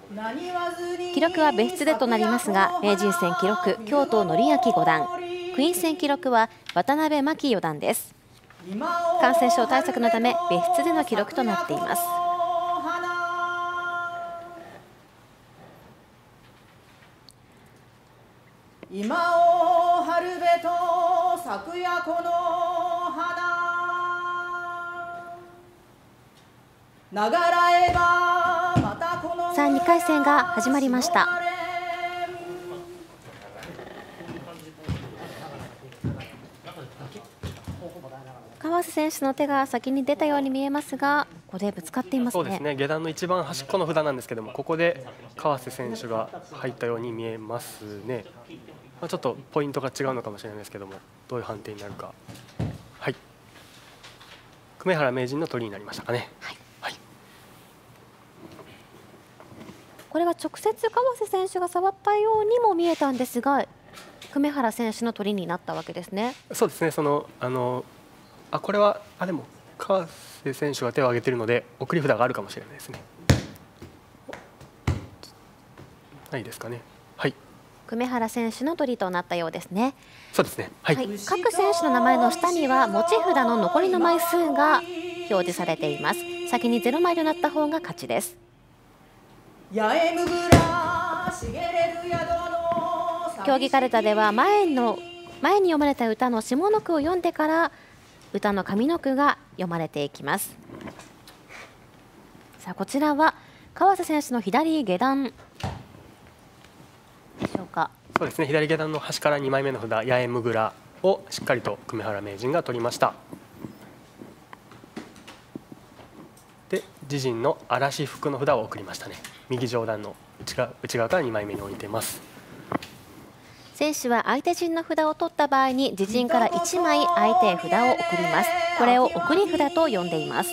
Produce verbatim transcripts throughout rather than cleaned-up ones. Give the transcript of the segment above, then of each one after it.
記録は別でとなりますが、名人戦記録京都則明五段、クイーン戦記録は渡辺真希四段です。感染症対策のため別での記録となっています。 今を春べと咲くやこの花、ながらえばまたこの。 さあにかい戦が始まりました。川瀬選手の手が先に出たように見えますが、ここでぶつかっていますね。 そうですね。下段の一番端っこの札なんですけども、ここで川瀬選手が入ったように見えますね。まあ、ちょっとポイントが違うのかもしれないですけども、どういう判定になるか。はい。久米原名人の取りになりましたかね。はい。はい、 これは直接川瀬選手が触ったようにも見えたんですが、久米原選手の取りになったわけですね。 そうですね。そのあのあこれはあでも川瀬選手が手を挙げているので送り札があるかもしれないですね。ないですかね。はい。 久米原選手の取りとなったようですね。 そうですね。はい。はい、 各選手の名前の下には持ち札の残りの枚数が表示されています。先にゼロ枚となった方が勝ちです。競技かるたでは前の前に読まれた歌の下の句を読んでから歌の上の句が読まれていきます。さあこちらは川瀬選手の左下段でしょうか。 そうですね。左下段の端からにまいめの札八重むぐらをしっかりと久米原名人が取りました。で自陣の嵐福の札を送りましたね。右上段の内側、内側からにまいめに置いてます。 選手は相手陣の札を取った場合に自陣からいちまい相手へ札を送ります。これを送り札と呼んでいます。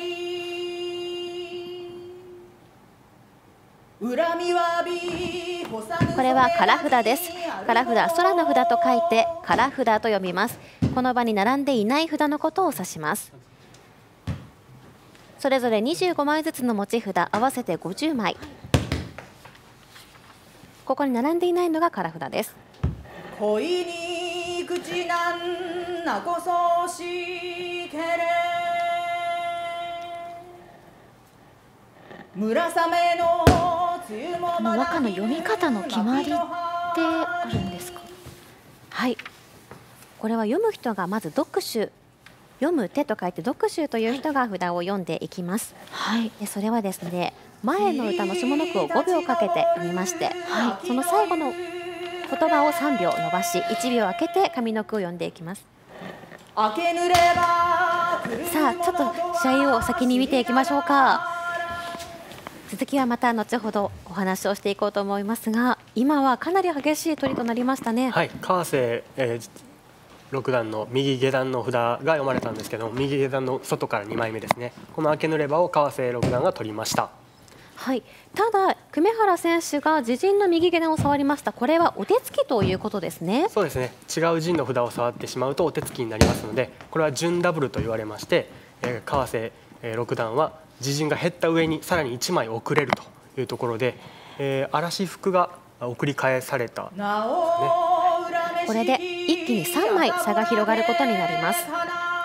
これは空札です。空札、空の札と書いて空札と読みます。この場に並んでいない札のことを指します。それぞれにじゅうごまいずつの持ち札合わせてごじゅうまい。ここに並んでいないのが空札です。 恋に口なんなこそしけれ村雨の梅雨もこの和歌の読み方の決まりってあるんですか。はい、これは読む人がまず読手、読む手と書いて読手という人が札を読んでいきます。はい、でそれはですね、前の歌の下の句をごびょうかけて読みまして、はい、その最後の言葉をさんびょう伸ばしいちびょう空けて上の句を読んでいきます。さあちょっと試合を先に見ていきましょうか。続きはまた後ほどお話をしていこうと思いますが、今はかなり激しい取りとなりましたね。 はい、川瀬、えー、六段の右下段の札が読まれたんですけども、右下段の外からにまいめですね。この明けぬればを川瀬六段が取りました。 はい、ただ久米原選手が自陣の右下段を触りました。これはお手つきということですね。 そうですね。違う陣の札を触ってしまうとお手つきになりますので、これは準ダブルと言われまして、えー、川瀬、えー、六段は自陣が減った上にさらにいちまい送れるというところで、えー、嵐福が送り返されたですね。 これで一気にさんまい差が広がることになります。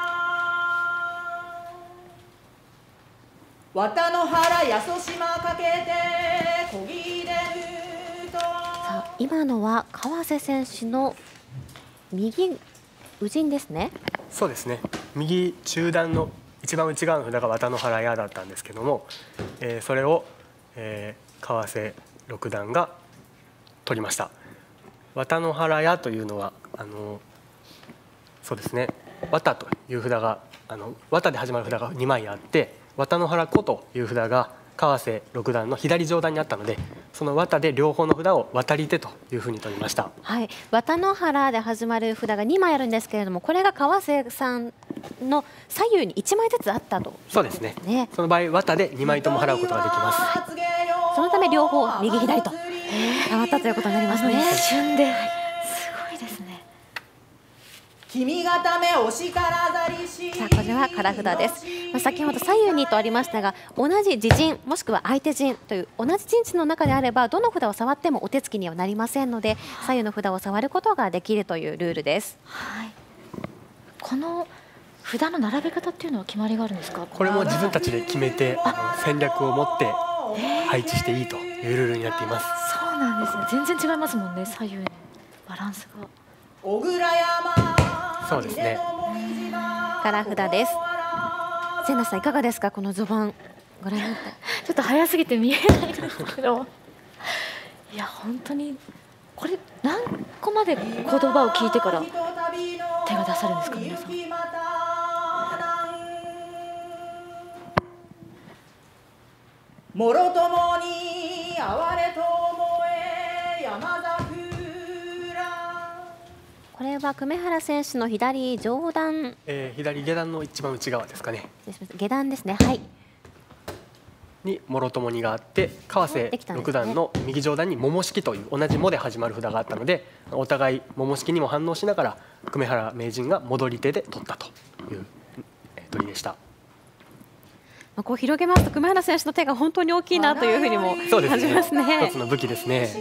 綿の原やそしまかけてこぎれると。さあ今のは川瀬選手の右右陣ですね。 そうですね。右中段の一番内側の札が綿の原屋だったんですけども、えー、それを、えー、川瀬六段が取りました。綿の原屋というのはあのそうですね、綿という札があの綿で始まる札がにまいあって、綿の原子という札が川瀬六段の左上段にあったので、その綿で両方の札を渡り手というふうに取りました。 はい、綿の原で始まる札がにまいあるんですけれども、これが川瀬さんの左右にいちまいずつあったと、ね。 そうですね。その場合綿でにまいとも払うことができます。 そのため両方右左と変わったということになりますね。 一瞬で、すごいですね。 君がためおしからざりし。 さあこれは空札です。まあ先ほど左右にとありましたが、同じ自陣もしくは相手陣という同じ陣地の中であればどの札を触ってもお手つきにはなりませんので、左右の札を触ることができるというルールです。 はい。この札の並べ方っていうのは決まりがあるんですか？ これも自分たちで決めて、あの戦略を持って配置していいというルールになっています。 そうなんですね。全然違いますもんね、左右のバランスが。 小倉山。 そうですね。 空札です。セナさんいかがですか、この序盤ご覧になって。 ちょっと早すぎて見えないんですけどいや本当にこれ何個まで言葉を聞いてから手が出されるんですか、皆さん。 もろともに哀れと思え山桜。 これは久米原選手の左上段、 えー、左下段の一番内側ですかね。 下段ですね。はい。 に諸友にがあって、川瀬六段の右上段に桃式という同じ「も」で始まる札があったので、お互い桃式にも反応しながら久米原名人が戻り手で取ったという取りでした。 まあこう広げますと久米原選手の手が本当に大きいなというふうにも感じますね。 一つの武器ですね。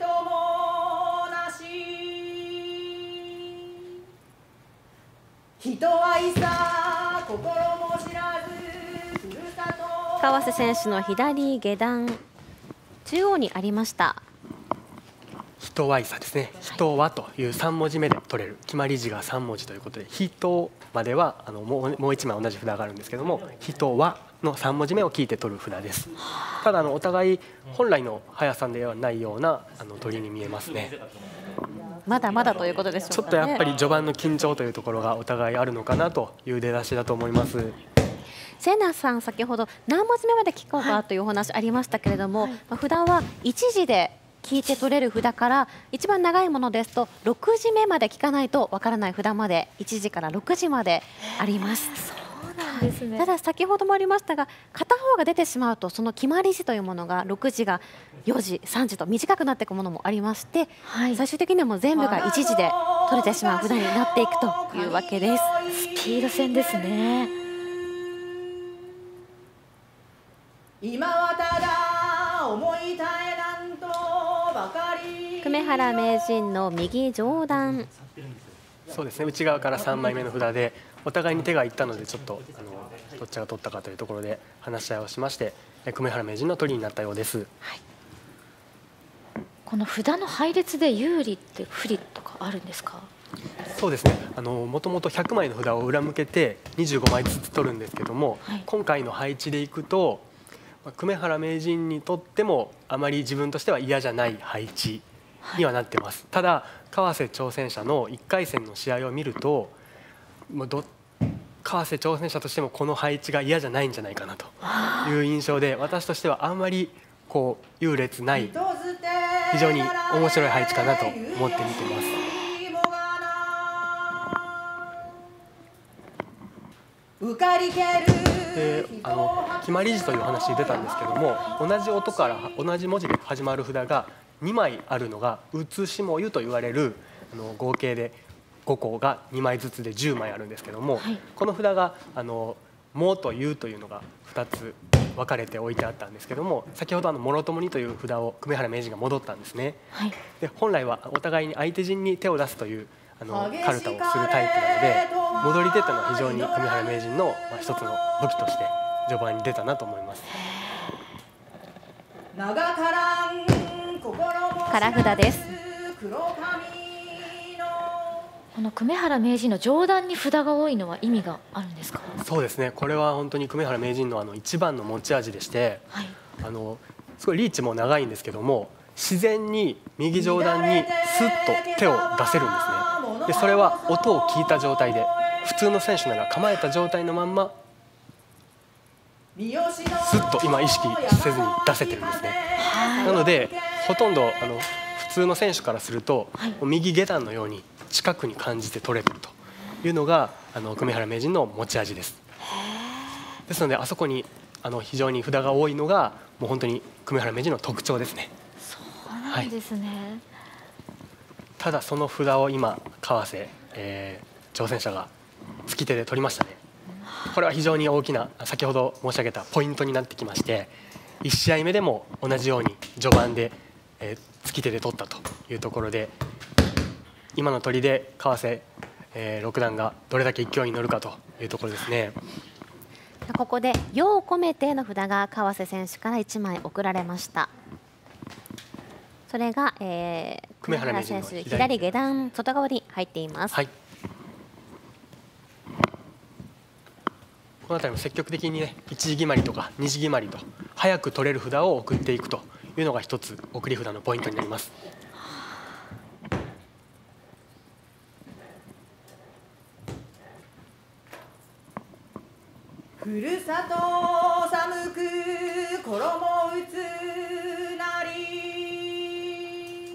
人はいさ心も知らずふるさと。 川瀬選手の左下段中央にありました。 人はいさですね。人はというさん文字目で取れる、決まり字がさん文字ということで、人まではあのもうもう一枚同じ札があるんですけども、人はのさん文字目を聞いて取る札です。ただあのお互い本来の速さではないようなあの取りに見えますね。 まだまだということでしょうかね。 ちょっとやっぱり序盤の緊張というところがお互いあるのかなという出だしだと思います。 セナさん、先ほど何文字目まで聞こうかというお話ありましたけれども、はい、まあ札はいち字で聞いて取れる札から一番長いものですとろく字目まで聞かないとわからない札までいち字からろく字まであります。 そうなんですね。 ただ先ほどもありましたが、片方が出てしまうとその決まり字というものがろく字がよじ、さんじと短くなっていくものもありまして、はい、最終的にはもう全部がいち字で取れてしまう札になっていくというわけです。 スピード戦ですね。 今はただ思い絶えなんとばかり。 久米原名人の右上段。 そうですね、内側からさんまいめの札でお互いに手がいったので、ちょっとあのどっちが取ったかというところで話し合いをしまして、久米原名人の取りになったようです。 はい、この札の配列で有利って不利とかあるんですか？ そうですね、あのもともとひゃくまいの札を裏向けてにじゅうごまいずつ取るんですけども、はい、今回の配置でいくと久米原名人にとってもあまり自分としては嫌じゃない配置にはなってます。はい、ただ川瀬挑戦者のいっかい戦の試合を見ると、もうど川瀬挑戦者としてもこの配置が嫌じゃないんじゃないかなという印象で、私としてはあんまりこう優劣ない非常に面白い配置かなと思って見てます。であの決まり字という話出たんですけども、同じ音から同じ文字で始まる札がにまいあるのが写しもゆと言われるあの合計でごこがにまいずつでじゅうまいあるんですけども、はい、この札があのもとゆというのがふたつ分かれて置いてあったんですけども、先ほどあのもろともにという札を久米原名人が戻ったんですね。はい、で本来はお互いに相手陣に手を出すというあのカルタをするタイプなので、戻り手というのは非常に久米原名人の、まあ、一つの武器として序盤に出たなと思います。 空札です。 この久米原名人の上段に札が多いのは意味があるんですか？ そうですね、これは本当に久米原名人のあの一番の持ち味でして、はい、あのすごいリーチも長いんですけども、自然に右上段にスッと手を出せるんですね。でそれは音を聞いた状態で、普通の選手なら構えた状態のまんまスッと今意識せずに出せてるんですね。なのでほとんどあの普通の選手からすると、はい、右下段のように近くに感じて取れるというのがあの久米原名人の持ち味です。ですのであそこにあの非常に札が多いのがもう本当に久米原名人の特徴ですね。 そうなんですね。はい、 ただその札を今川瀬、え挑戦者が突き手で取りましたね。これは非常に大きな先ほど申し上げたポイントになってきまして、いち試合目でも同じように序盤で、えー、突き手で取ったというところで、今の取りで川瀬、えー、六段がどれだけ勢いに乗るかというところですね。 ここで「よう込めて」の札が川瀬選手からいちまい送られました。それが、えー、 久米原名人の左左下段外側に入っています。 はい、この辺りも積極的にね、一時決まりとか二時決まりと早く取れる札を送っていくというのが一つ送り札のポイントになります。 ふるさと寒く衣打つなり、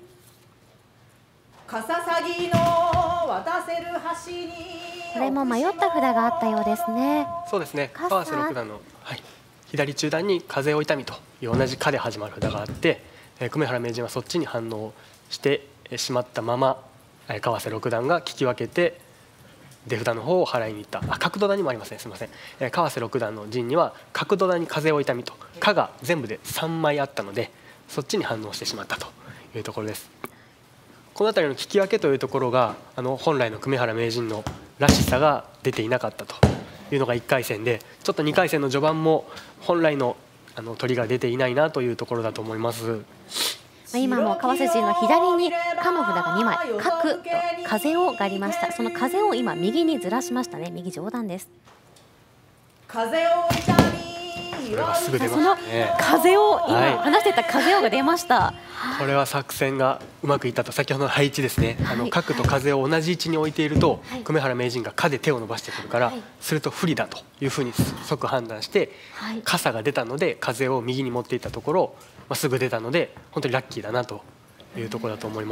かささぎの渡せる橋に。 これも迷った札があったようですね。 そうですね、川瀬六段の、はい、左中段に風を痛みという同じ「か」で始まる札があって、えー、久米原名人はそっちに反応してしまったまま、えー、川瀬六段が聞き分けて出札の方を払いに行った。あ、角土段にもありますね、すみません。えー、川瀬六段の陣には角土段に風を痛みと「か」が全部でさんまいあったので、そっちに反応してしまったというところです。この辺りの聞き分けというところが、あの本来の久米原名人のらしさが出ていなかったというのがいっかい戦で、ちょっとにかい戦の序盤も本来のあの取りが出ていないなというところだと思います。 今も川瀬陣の左に「か」の札がにまい、「かく」と「風を」がありました。その風を今右にずらしましたね。右上段です。 風を痛み、 これはすぐ出まそのしたね。 風を、 はい、 今話してた風をが出ました。 これは作戦がうまくいったと。先ほどの配置ですね、あの角と風を同じ位置に置いていると、久米原名人が「か」で手を伸ばしてくるから、すると不利だというふうに即判断して、傘が出たので風を右に持っていったところ、まあ、すぐ出たので本当にラッキーだなというところだと思います。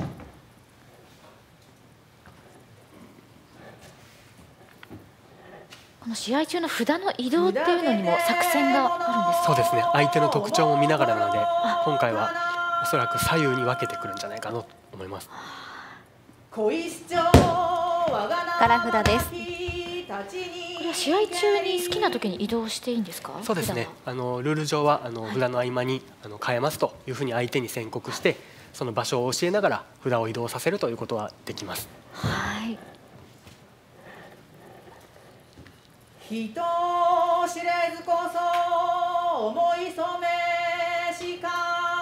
この試合中の札の移動っていうのにも作戦があるんですか？ そうですね、相手の特徴も見ながらなので、今回はおそらく左右に分けてくるんじゃないかなと思います。 柄札です。 これは試合中に好きな時に移動していいんですか？ そうですね、あのルール上はあの札の合間にあの変えますというふうに相手に宣告して、その場所を教えながら札を移動させるということはできます。 はい。 人知れずこそ思い染めしか、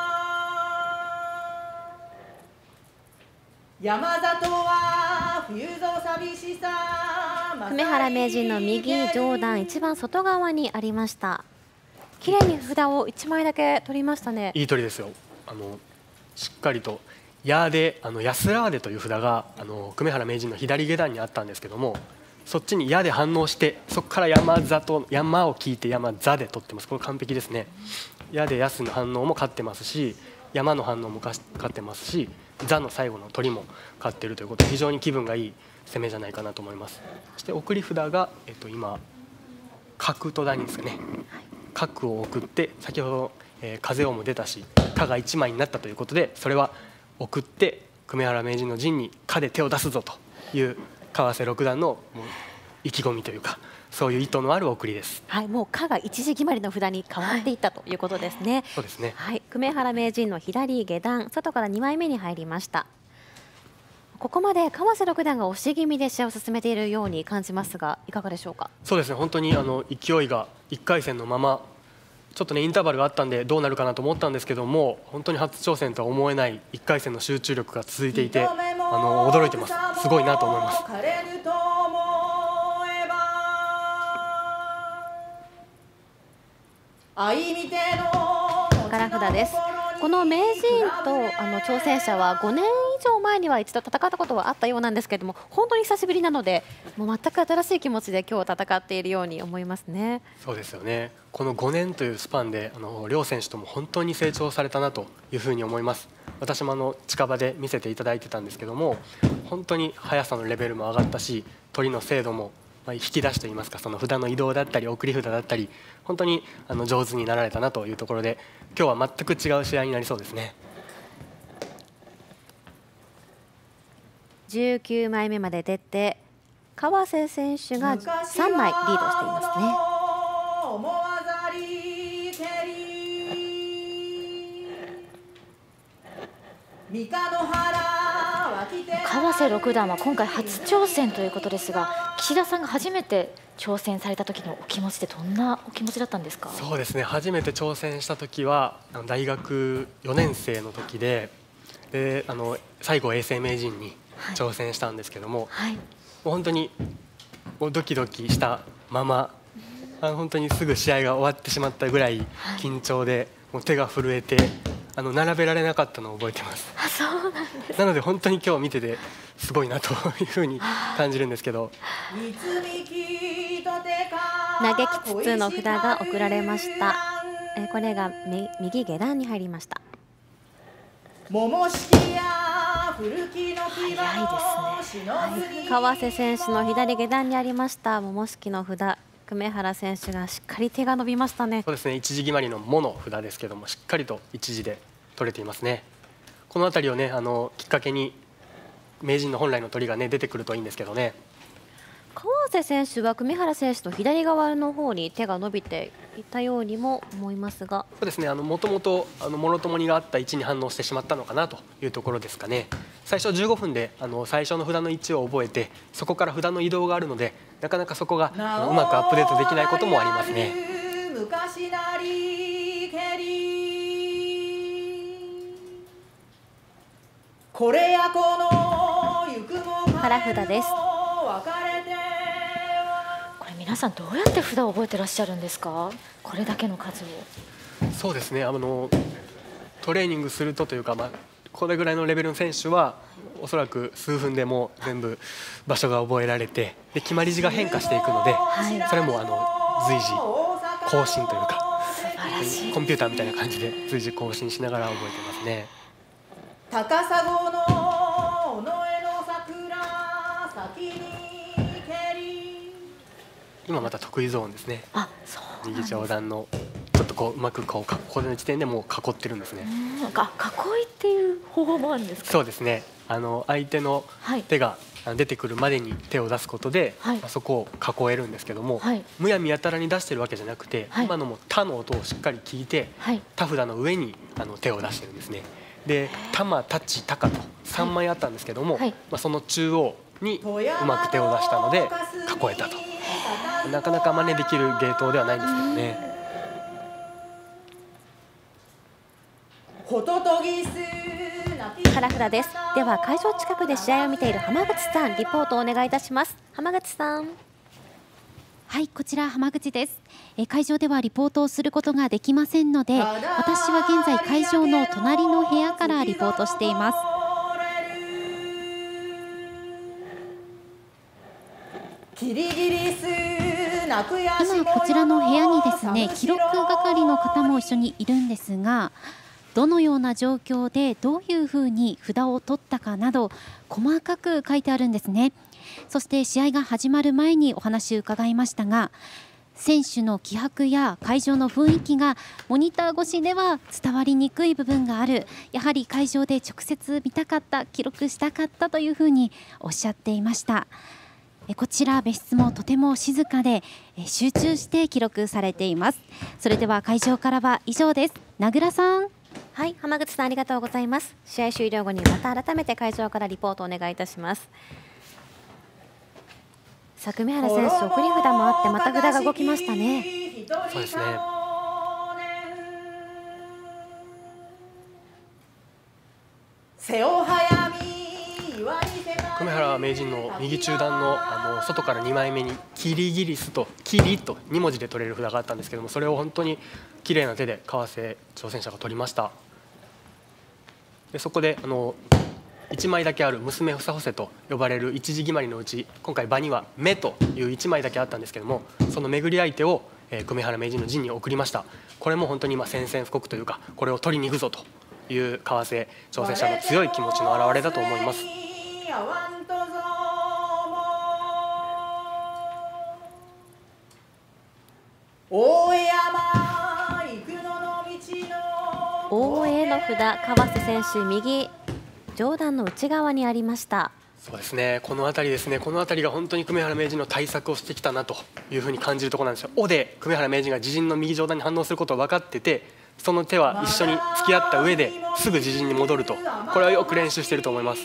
山里は冬ぞ寂しさ。 久米原名人の右上段一番外側にありました。綺麗に札をいちまいだけ取りましたね。 いい取りですよ。あのしっかりと「や」であの安らーでという札があの久米原名人の左下段にあったんですけども、そっちに「や」で反応して、そこから山里山を聞いて山座で取ってます。これ完璧ですね。「や」で安の反応も勝ってますし、山の反応も勝ってますし、座の最後の鳥も勝っているということで、非常に気分がいい攻めじゃないかなと思います。そして送り札が、えっと、今角と段ですかね。角を送って、先ほど、えー、風をも出たし「か」がいちまいになったということで、それは送って久米原名人の陣に「か」で手を出すぞという川瀬六段のもう意気込みというか、そういう意図のある送りです。 はい、もう「か」が一時決まりの札に変わっていったということですね。 そうですね。 はい、久米原名人の左下段外からにまいめに入りました。ここまで川瀬六段が押し気味で試合を進めているように感じますが、いかがでしょうか？ そうですね、本当にあの勢いがいっかい戦のまま、ちょっとねインターバルがあったんでどうなるかなと思ったんですけども、本当に初挑戦とは思えないいっかい戦の集中力が続いていて、あの驚いてます。すごいなと思います。 柄札です。この名人とあの挑戦者はごねん以上前には一度戦ったことはあったようなんですけれども、本当に久しぶりなので、もう全く新しい気持ちで今日戦っているように思いますね。 そうですよね。このごねんというスパンであの両選手とも本当に成長されたなというふうに思います。私もあの近場で見せていただいてたんですけども、本当に速さのレベルも上がったし、取りの精度も引き出しといいますか、その札の移動だったり送り札だったり、本当にあの上手になられたなというところで、今日は全く違う試合になりそうですね。 じゅうきゅうまいめまで出て川瀬選手がさんまいリードしていますね。 川瀬六段は今回初挑戦ということですが、岸田さんが初めて挑戦された時のお気持ちってどんなお気持ちだったんですか？ そうですね、初めて挑戦した時はあの大学よねん生の時で、であの最後永世名人に挑戦したんですけども、 はい、 もう本当にもうドキドキしたまま、あの本当にすぐ試合が終わってしまったぐらい緊張で、もう手が震えてあの並べられなかったのを覚えてます。 あ、そうなんです。 なので本当に今日見ててすごいなというふうに感じるんですけど、 投げきつつの札が送られました。えこれが右下段に入りました。 桃式や古きの早いですね。 はい、川瀬選手の左下段にありました桃式の札、久米原選手がしっかり手が伸びましたね。 そうですね、一字決まりの「も」の札ですけども、しっかりと一字で取れていますね。この辺りをね、あのきっかけに名人の本来の取りがね出てくるといいんですけどね。 川瀬選手は久米原選手の左側の方に手が伸びていたようにも思いますが、 そうですね、あのもともとあのもろともにがあった位置に反応してしまったのかなというところですかね。最初じゅうごふんであの最初の札の位置を覚えて、そこから札の移動があるので、なかなかそこがあのうまくアップデートできないこともありますね。 昔なりけりこれやこの行くも原札です。 これ皆さんどうやって札を覚えてらっしゃるんですか？これだけの数を。 そうですね、あのトレーニングするとというか、まあ、これぐらいのレベルの選手はおそらく数分でも全部場所が覚えられて、で決まり字が変化していくので、 はい、 それもあの随時更新というか、 素晴らしい。 コンピューターみたいな感じで随時更新しながら覚えてますね。 高砂の尾上の桜先に蹴り、 今また得意ゾーンですね。 あ、そうなんです。 右上段のちょっとこううまくこうここの時点でもう囲ってるんですね。 なんか囲いっていう方法もあるんですか？ そうですね、あの相手の手が出てくるまでに手を出すことで、 はい、 そこを囲えるんですけども、はい、むやみやたらに出してるわけじゃなくて、はい、今のも「た」の音をしっかり聞いて、はい、た札の上にあの手を出してるんですね。で「たま」「たち」「たか」とさんまいあったんですけども、はい、まあ、その中央にうまく手を出したので囲えたと。なかなか真似できる芸当ではないんですけどね。 原札です。では会場近くで試合を見ている浜口さん、リポートをお願いいたします。浜口さん。 はい、こちら浜口です。え会場ではリポートをすることができませんので、私は現在会場の隣の部屋からリポートしています。今こちらの部屋にですね、記録係の方も一緒にいるんですが、どのような状況でどういうふうに札を取ったかなど細かく書いてあるんですね。そして試合が始まる前にお話を伺いましたが、選手の気迫や会場の雰囲気がモニター越しでは伝わりにくい部分がある、やはり会場で直接見たかった、記録したかったというふうにおっしゃっていました。こちら別室もとても静かで集中して記録されています。それでは会場からは以上です。名倉さん。 はい、浜口さんありがとうございます。試合終了後にまた改めて会場からリポートをお願いいたします。さあ、久米原選手、送り札もあってまた札が動きましたね。 そうですね。久米原名人の右中段のあの外からにまいめにキリギリスとキリとに文字で取れる札があったんですけども、それを本当に綺麗な手で川瀬挑戦者が取りました。でそこであのいちまいだけある娘ふさほせと呼ばれる一字決まりのうち、今回場には目といういちまいだけあったんですけども、その巡り相手をえー、久米原名人の陣に送りました。これも本当に今宣戦布告というか、これを取りに行くぞという川瀬挑戦者の強い気持ちの表れだと思います。 大江山行くのの道の大江の札、川瀬選手右上段の内側にありました。 そうですね、この辺りですね、この辺りが本当に久米原名人の対策をしてきたなというふうに感じるところなんですよ。尾で久米原名人が自陣の右上段に反応することを分かってて、その手は一緒に付き合った上ですぐ自陣に戻ると、これはよく練習していると思います。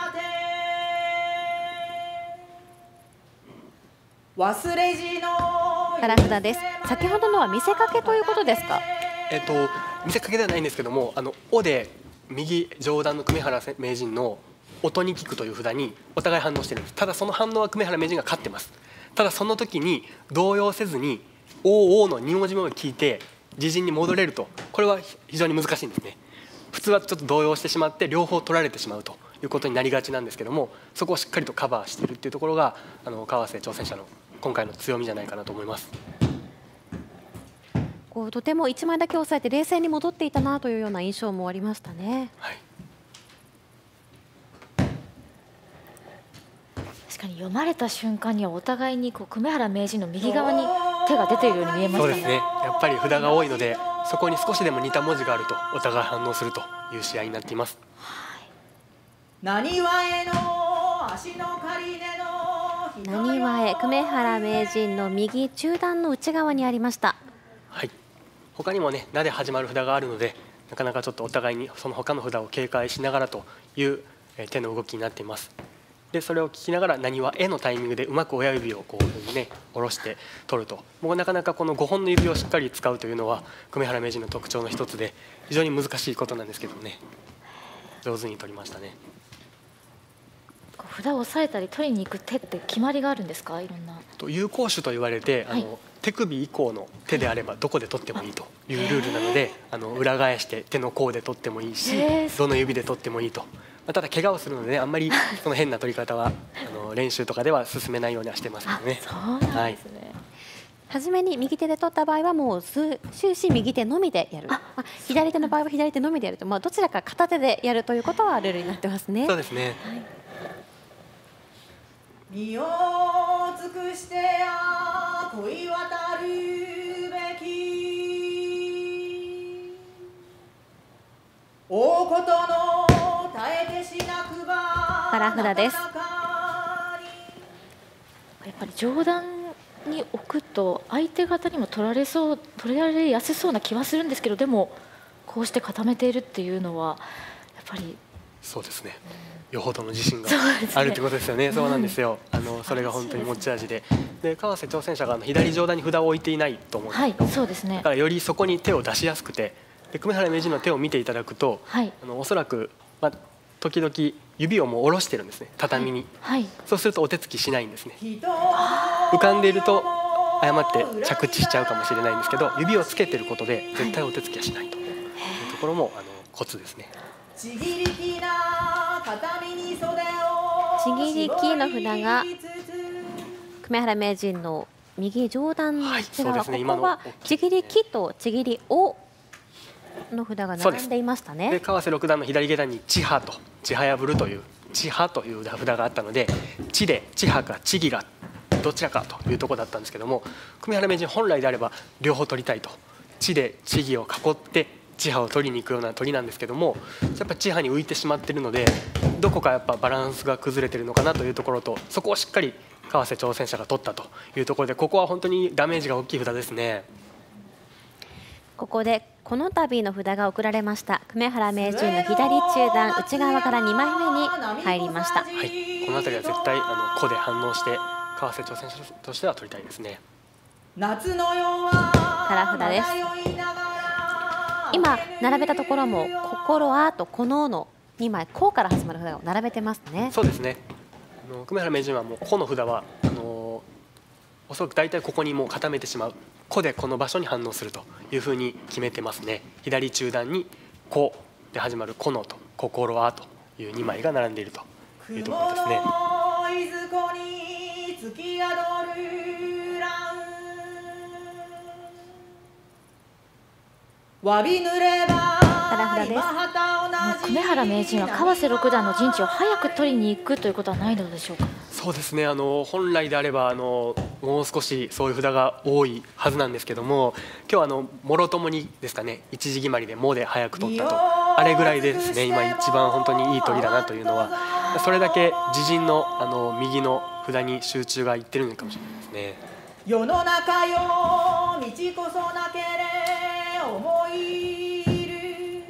忘れじの原札です。先ほどのは見せかけということですか。 えっと見せかけではないんですけども、あの尾で右上段の久米原名人の音に聞くという札にお互い反応してるんです。ただその反応は久米原名人が勝ってます。ただその時に動揺せずに「おーおー」のに文字目を聞いて自陣に戻れると、これは非常に難しいんですね。普通はちょっと動揺してしまって両方取られてしまうということになりがちなんですけども、そこをしっかりとカバーしているっていうところがあの川瀬挑戦者の今回の強みじゃないかなと思います。 こうとてもいちまいだけ押さえて冷静に戻っていたなというような印象もありましたね。 はい、 確かに読まれた瞬間にはお互いにこう久米原名人の右側に手が出ているように見えましたね。 そうですね、やっぱり札が多いのでそこに少しでも似た文字があるとお互い反応するという試合になっています。 なにわへの足の仮根のなにわへ久米原名人の右中段の内側にありました。 はい、他にもね「な」で始まる札があるので、なかなかちょっとお互いにその他の札を警戒しながらという手の動きになっています。でそれを聞きながらなにわへのタイミングでうまく親指をこういうふうにね下ろして取ると、もうなかなかこのごほんの指をしっかり使うというのは久米原名人の特徴の一つで、非常に難しいことなんですけどね、上手に取りましたね。 こう札を押さえたり取りに行く手って決まりがあるんですか。いろんなと有効手と言われて、あの、はい、手首以降の手であればどこで取ってもいいというルールなので、あの裏返して手の甲で取ってもいいし、どの指で取ってもいいと。ただ怪我をするので、ね、あんまりその変な取り方はあの練習とかでは進めないようにはしてますけどね。 そうなんですね。はい、 初めに右手で取った場合はもう終始右手のみでやる。ああ左手の場合は左手のみでやると、まあ、どちらか片手でやるということはルールになってますね。 そうですね。はい、 身を尽くしてや恋渡るべき大ことの原札です。 やっぱり上段に置くと相手方にも取られそう取られやすそうな気はするんですけど、でもこうして固めているっていうのはやっぱりそうですね、うん、よほどの自信があるということですよね。そうなんですよ。あのそれが本当に持ち味で、で川瀬挑戦者があの左上段に札を置いていないと思うんですけど、 はい、そうですね。 だからよりそこに手を出しやすくて、で久米原名人の手を見ていただくと、はい、あのおそらく、まあ、時々指をもう下ろしてるんですね、畳に、はいはい、そうするとお手つきしないんですね。浮かんでいると誤って着地しちゃうかもしれないんですけど、指をつけてることで絶対お手つきはしないというところもあのコツですね。 ちぎりきの札が久米原名人の右上段の内側、はいね、ここはちぎりきとちぎりおの札が並んでいましたね。 で川瀬六段の左下段にちはとちは破るというちはという札があったので、ちでちはかちぎがどちらかというところだったんですけども、久米原名人本来であれば両方取りたいと、ちでちぎを囲ってちはを取りに行くような取りなんですけども、やっぱちはに浮いてしまっているので、どこかやっぱバランスが崩れているのかなというところと、そこをしっかり川瀬挑戦者が取ったというところで、ここは本当にダメージが大きい札ですね。 ここでこの度の札が送られました。久米原名人の左中段内側からにまいめに入りました。 はい、この辺りは絶対あの個で反応して川瀬挑戦者としては取りたいですね。 夏の夜は原札です。今並べたところも心あとこののにまい、こから始まる札を並べてますね。 そうですね。あの久米原名人はもうこの札はあのおそらく大体ここにもう固めてしまう。こでこの場所に反応するというふうに決めてますね。左中段にこで始まるこのと心あというにまいが並んでいるというところですね。 わびぬれば原札です。 久米原名人は川瀬六段の陣地を早く取りに行くということはないのでしょうか。 そうですね、あの本来であればあのもう少しそういう札が多いはずなんですけども、今日はあのもろともにですかね、一時決まりでもで早く取ったと、あれぐらいでですね、今一番本当にいい取りだなというのはそれだけ自陣のあの右の札に集中がいってるのかもしれないですね。 世の中よ道こそなけれ思いる。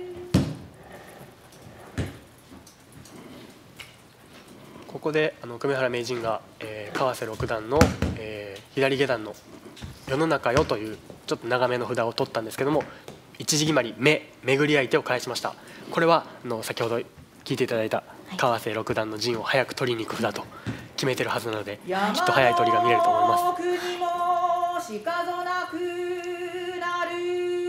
ここであの久米原名人が、えー、川瀬六段の、えー、左下段の「世の中よ」というちょっと長めの札を取ったんですけども、一時決まり目巡り相手を返しました。これはあの先ほど聞いていただいた川瀬六段の陣を早く取りに行く札と決めてるはずなので、きっと早い取りが見れると思います。 山の国もしかぞなくなる。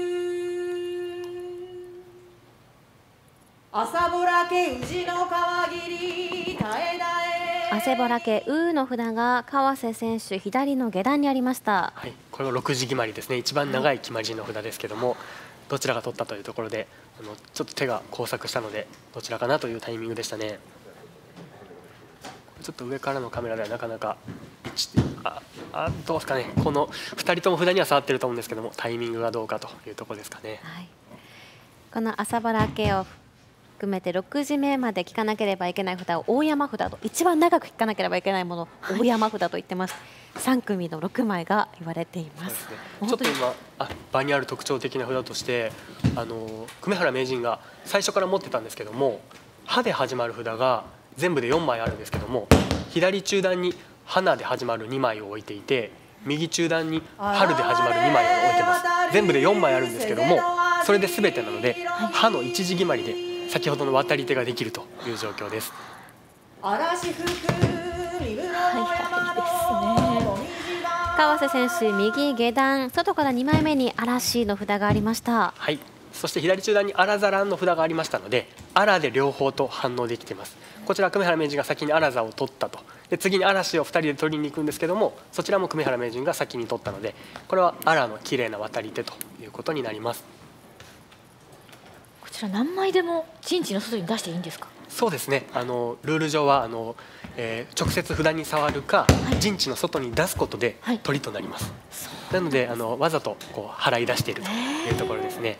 朝ぼらけ宇治の川霧絶え絶え。 汗ぼらけうーの札が川瀬選手左の下段にありました。 はい、これはろくじ決まりですね。一番長い決まりの札ですけども、どちらが取ったというところであのちょっと手が交錯したのでどちらかなというタイミングでしたね。ちょっと上からのカメラではなかなかああどうですかね、このふたりとも札には触ってると思うんですけども、タイミングがどうかというところですかね。 はい、この朝ぼらけを含めてろくじめまで聞かなければいけない札を大山札と、一番長く聞かなければいけないものを大山札と言ってます。さん組のろくまいが言われています。 そうですね、ちょっと今あ場にある特徴的な札としてあの久米原名人が最初から持ってたんですけども、歯で始まる札が全部でよんまいあるんですけども、左中段に花で始まるにまいを置いていて、右中段に春で始まるにまいを置いてます。全部でよんまいあるんですけども、それで全てなので歯の一時決まりで先ほどの渡り手ができるという状況です。 嵐吹く身黒の山の川瀬選手右下段、外からにまいめに嵐の札がありました。 はい、そして左中段に荒座蘭の札がありましたので、荒で両方と反応できています。こちら久米原名人が先に荒座を取ったと、で次に嵐をふたりで取りに行くんですけども、そちらも久米原名人が先に取ったので、これは荒の綺麗な渡り手ということになります。 こちら何枚でも陣地の外に出していいんですか？ そうですね、あのルール上はあの、えー、直接札に触るか、はい、陣地の外に出すことで取りとなります。はい、なのであのわざとこう払い出しているというところですね。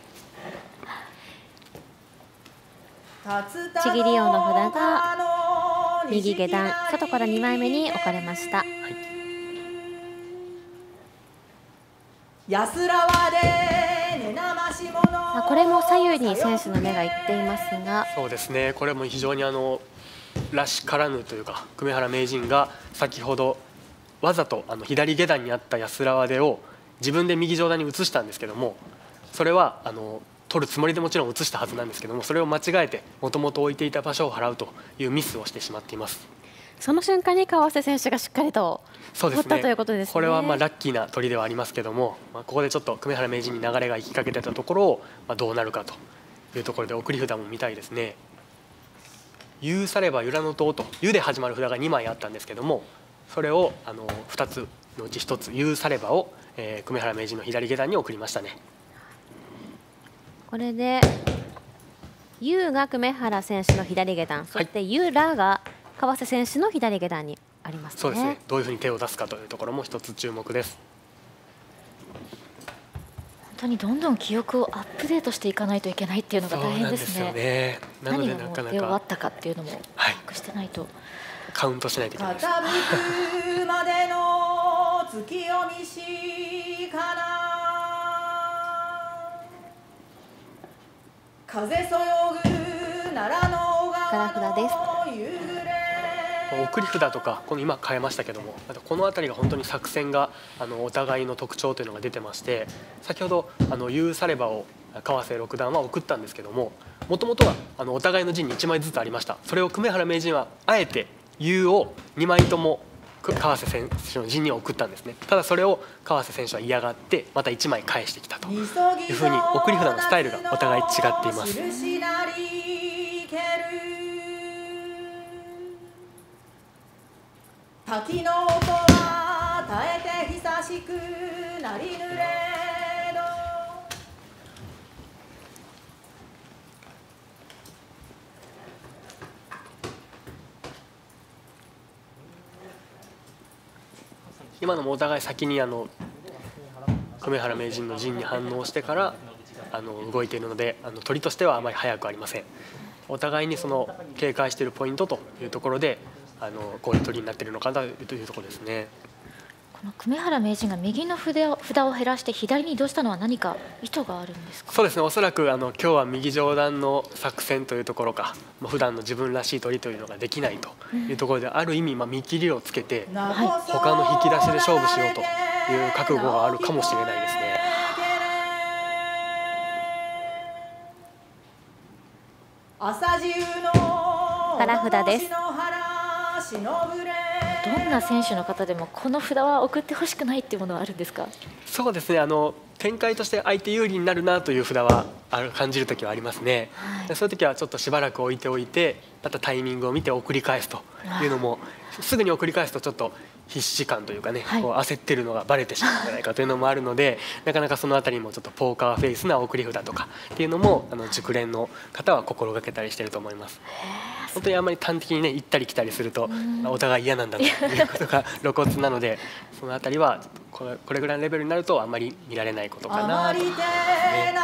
ちぎり用の札が右下段、外からにまいめに置かれました。はい、 安らわで根なまし者。 これも左右に選手の目がいっていますが、 そうですね、これも非常にあのらしからぬというか、久米原名人が先ほどわざとあの左下段にあった安らわでを自分で右上段に移したんですけども、それはあの取るつもりでもちろん移したはずなんですけども、それを間違えてもともと置いていた場所を払うというミスをしてしまっています。 その瞬間に川瀬選手がしっかりと取ったということですね。 これはまあラッキーな取りではありますけども、まあ、ここでちょっと久米原名人に流れが行きかけてたところを、まあ、どうなるかというところで送り札も見たいですね。ゆうされば由良の塔と「ゆ」で始まる札がにまいあったんですけども、それをあのふたつのうちひとつ「ゆうされば」を、えー、久米原名人の左下段に送りましたね。 これで「ゆ」が久米原選手の左下段、そして「ゆら」が川瀬選手の左下段にありますね。 そうですね、どういうふうに手を出すかというところも一つ注目です。 本当にどんどん記憶をアップデートしていかないといけないっていうのが大変ですね。 なので何がもうなかな出終わっかたかっていうのも把握してないと、 カウントしないといけないです。 傾くまでの月を見しかな。風そよぐ奈良の小川の夕暮れ。 送り札とかこの今変えましたけども、あとこの辺りが本当に作戦があのお互いの特徴というのが出てまして、先ほどあのゆうさればを川瀬六段は送ったんですけども、もともとはあのお互いの陣にいちまいずつありました。それを久米原名人はあえてゆうをにまいとも川瀬選手の陣に送ったんですね。ただそれを川瀬選手は嫌がってまたいちまい返してきたというふうに送り札のスタイルがお互い違っています。 滝の音は絶えて久しくなりぬれど。 今のもお互い先にあの久米原名人の陣に反応してからあの動いているので、あの鳥としてはあまり速くありません。 お互いにその警戒しているポイントというところであのこういう取りになっているのかなというところですね。 この久米原名人が右の筆を札を減らして左に移動したのは何か意図があるんですか？ そうですね、おそらくあの今日は右上段の作戦というところか、まあ、普段の自分らしい取りというのができないというところで、ある意味まあ見切りをつけて他の引き出しで勝負しようという覚悟があるかもしれないですね。 原札です。 どんな選手の方でもこの札は送ってほしくないっていうものはあるんですか？ そうですね、あの展開として相手有利になるなという札はある感じるときはありますね、はい、そういう時はちょっとしばらく置いておいてまたタイミングを見て送り返すというのも、すぐに送り返すとちょっと必死感というかね、はい、こう焦ってるのがバレてしまうんじゃないかというのもあるので、なかなかそのあたりもちょっとポーカーフェイスな送り札とかっていうのもあの熟練の方は心がけたりしていると思います。本当にあんまり端的にね行ったり来たりするとお互い嫌なんだということが露骨なので、そのあたりはこれ、これぐらいのレベルになるとあんまり見られないことかなと思いますね。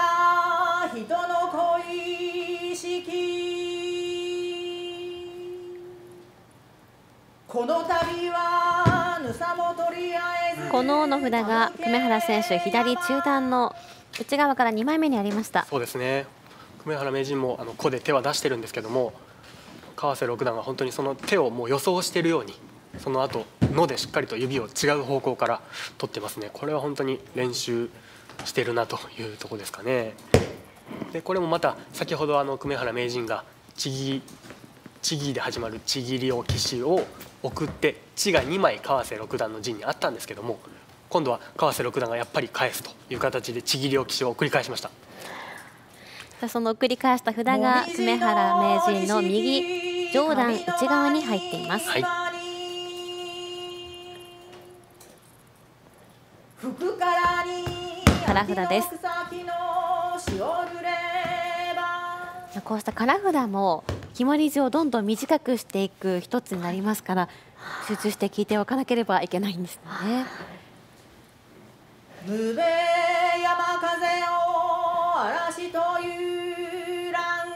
この度はぬさもとりあえずこのの札が久米原選手左中段の内側からにまいめにありました。 そうですね、久米原名人もあの個で手は出してるんですけども、川瀬六段は本当にその手をもう予想しているようにその後のでしっかりと指を違う方向から取ってますね。これは本当に練習してるなというところですかね。でこれもまた先ほどあの久米原名人がちぎりちぎりで始まるちぎりを岸を送って地がにまい川瀬六段の陣にあったんですけども、今度は川瀬六段がやっぱり返すという形でちぎりを岸を繰り返しました。 その繰り返した札が久米原名人の右上段内側に入っています。はい、空札です。こうした空札も決まり字をどんどん短くしていく一つになりますから、集中して聞いておかなければいけないんですね。 無べ山風を嵐というらん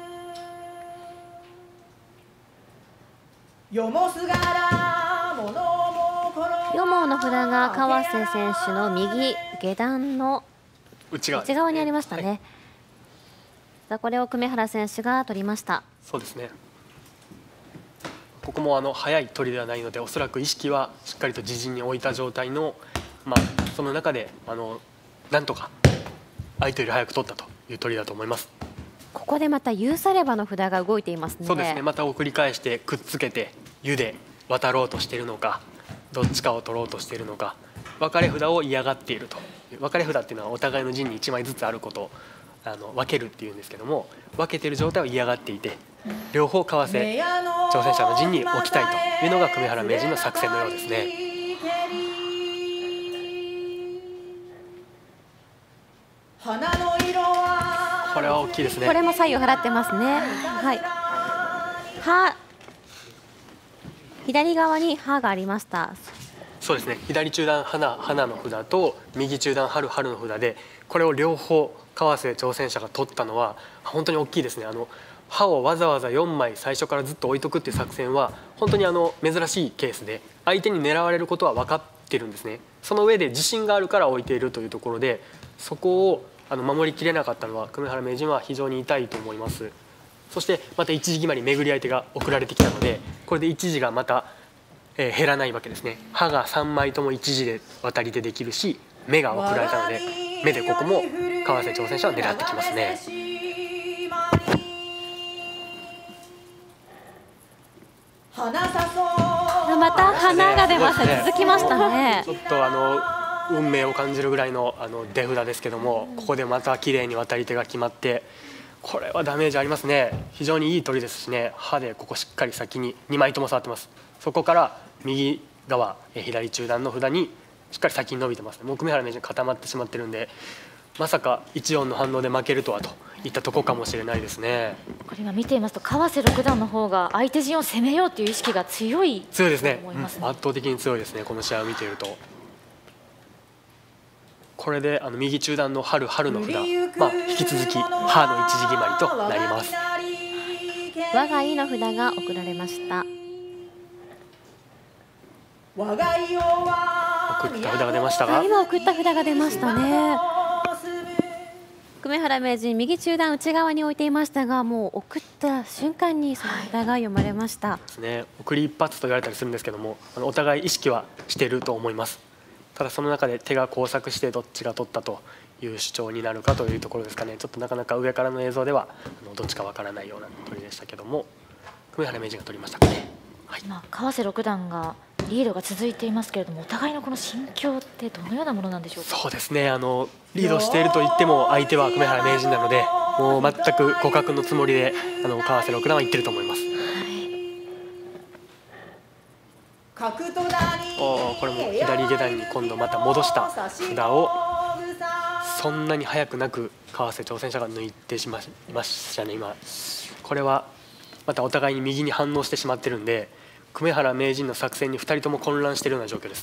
よもすがらものもころよもの札が川瀬選手の右下段の内側内側にありましたね。はい、さあこれを久米原選手が取りました。 そうですね、ここもあの速い取りではないので、おそらく意識はしっかりと自陣に置いた状態の、まあ、その中であのなんとか相手より早く取ったという取りだと思います。 ここでまたユーサレバの札が動いていますね。 そうですね、また送り返してくっつけて湯で渡ろうとしているのか、どっちかを取ろうとしているのか、分かれ札を嫌がっていると。分かれ札っていうのはお互いの陣にいちまいずつあることをあの分けるっていうんですけども、分けている状態を嫌がっていて、両方川瀬挑戦者の陣に置きたいというのが久米原名人の作戦のようですね。これは大きいですね。 これも左右払ってますね。はい。は左側に歯がありました。 そうですね、左中段花花の札と右中段春春の札で、これを両方川瀬挑戦者が取ったのは本当に大きいですね。あの刃をわざわざよんまい最初からずっと置いとくっていう作戦は本当にあの珍しいケースで、相手に狙われることは分かってるんですね。その上で自信があるから置いているというところで、そこをあの守りきれなかったのは久米原名人は非常に痛いと思います。そしてまた一時決まり巡り相手が送られてきたので、これで一時がまた、えー、減らないわけですね。刃がさんまいとも一時で渡りでできるし、目が送られたので目でここも川瀬挑戦者は狙ってきますね。 また花が出ました。ね、続きましたね。 ちょっとあの運命を感じるぐらいのあの出札ですけども、ここでまた綺麗に渡り手が決まって、これはダメージありますね。非常にいい取りですしね、刃でここしっかり先ににまいとも触ってます。そこから右側左中段の札にしっかり先に伸びてますね。もう久米原名人固まってしまってるんで、まさかいちよんの反応で負けるとはといったところかもしれないですね。 これ今見ていますと川瀬六段の方が相手陣を攻めようという意識が強い強いですね、うん、圧倒的に強いですね。この試合を見ているとこれであの右中段の春春の札、まあ、引き続き刃の一時決まりとなります。 我が意の札が送られました。 我が意は送った札が出ましたが、 今送った札が出ましたね。久米原名人、右中段内側に置いていましたが、もう送った瞬間にその札が読まれました。 ですね、送り一発と言われたりするんですけども、あのお互い意識はしていると思います。ただその中で手が交錯してどっちが取ったという主張になるかというところですかね。ちょっとなかなか上からの映像ではあのどっちかわからないような取りでしたけども、久米原名人が取りましたかね。はい、 今川瀬六段がリードが続いていますけれども、お互いのこの心境ってどのようなものなんでしょうか。 そうですね、あのリードしていると言っても相手は久米原名人なので、もう全く互角のつもりであの川瀬六段は言ってると思います。おこれも左下段に今度また戻した札をそんなに早くなく川瀬挑戦者が抜いてしまいましたね。今これはまたお互いに右に反応してしまってるんで、久米原名人の作戦にふたりとも混乱しているような状況です。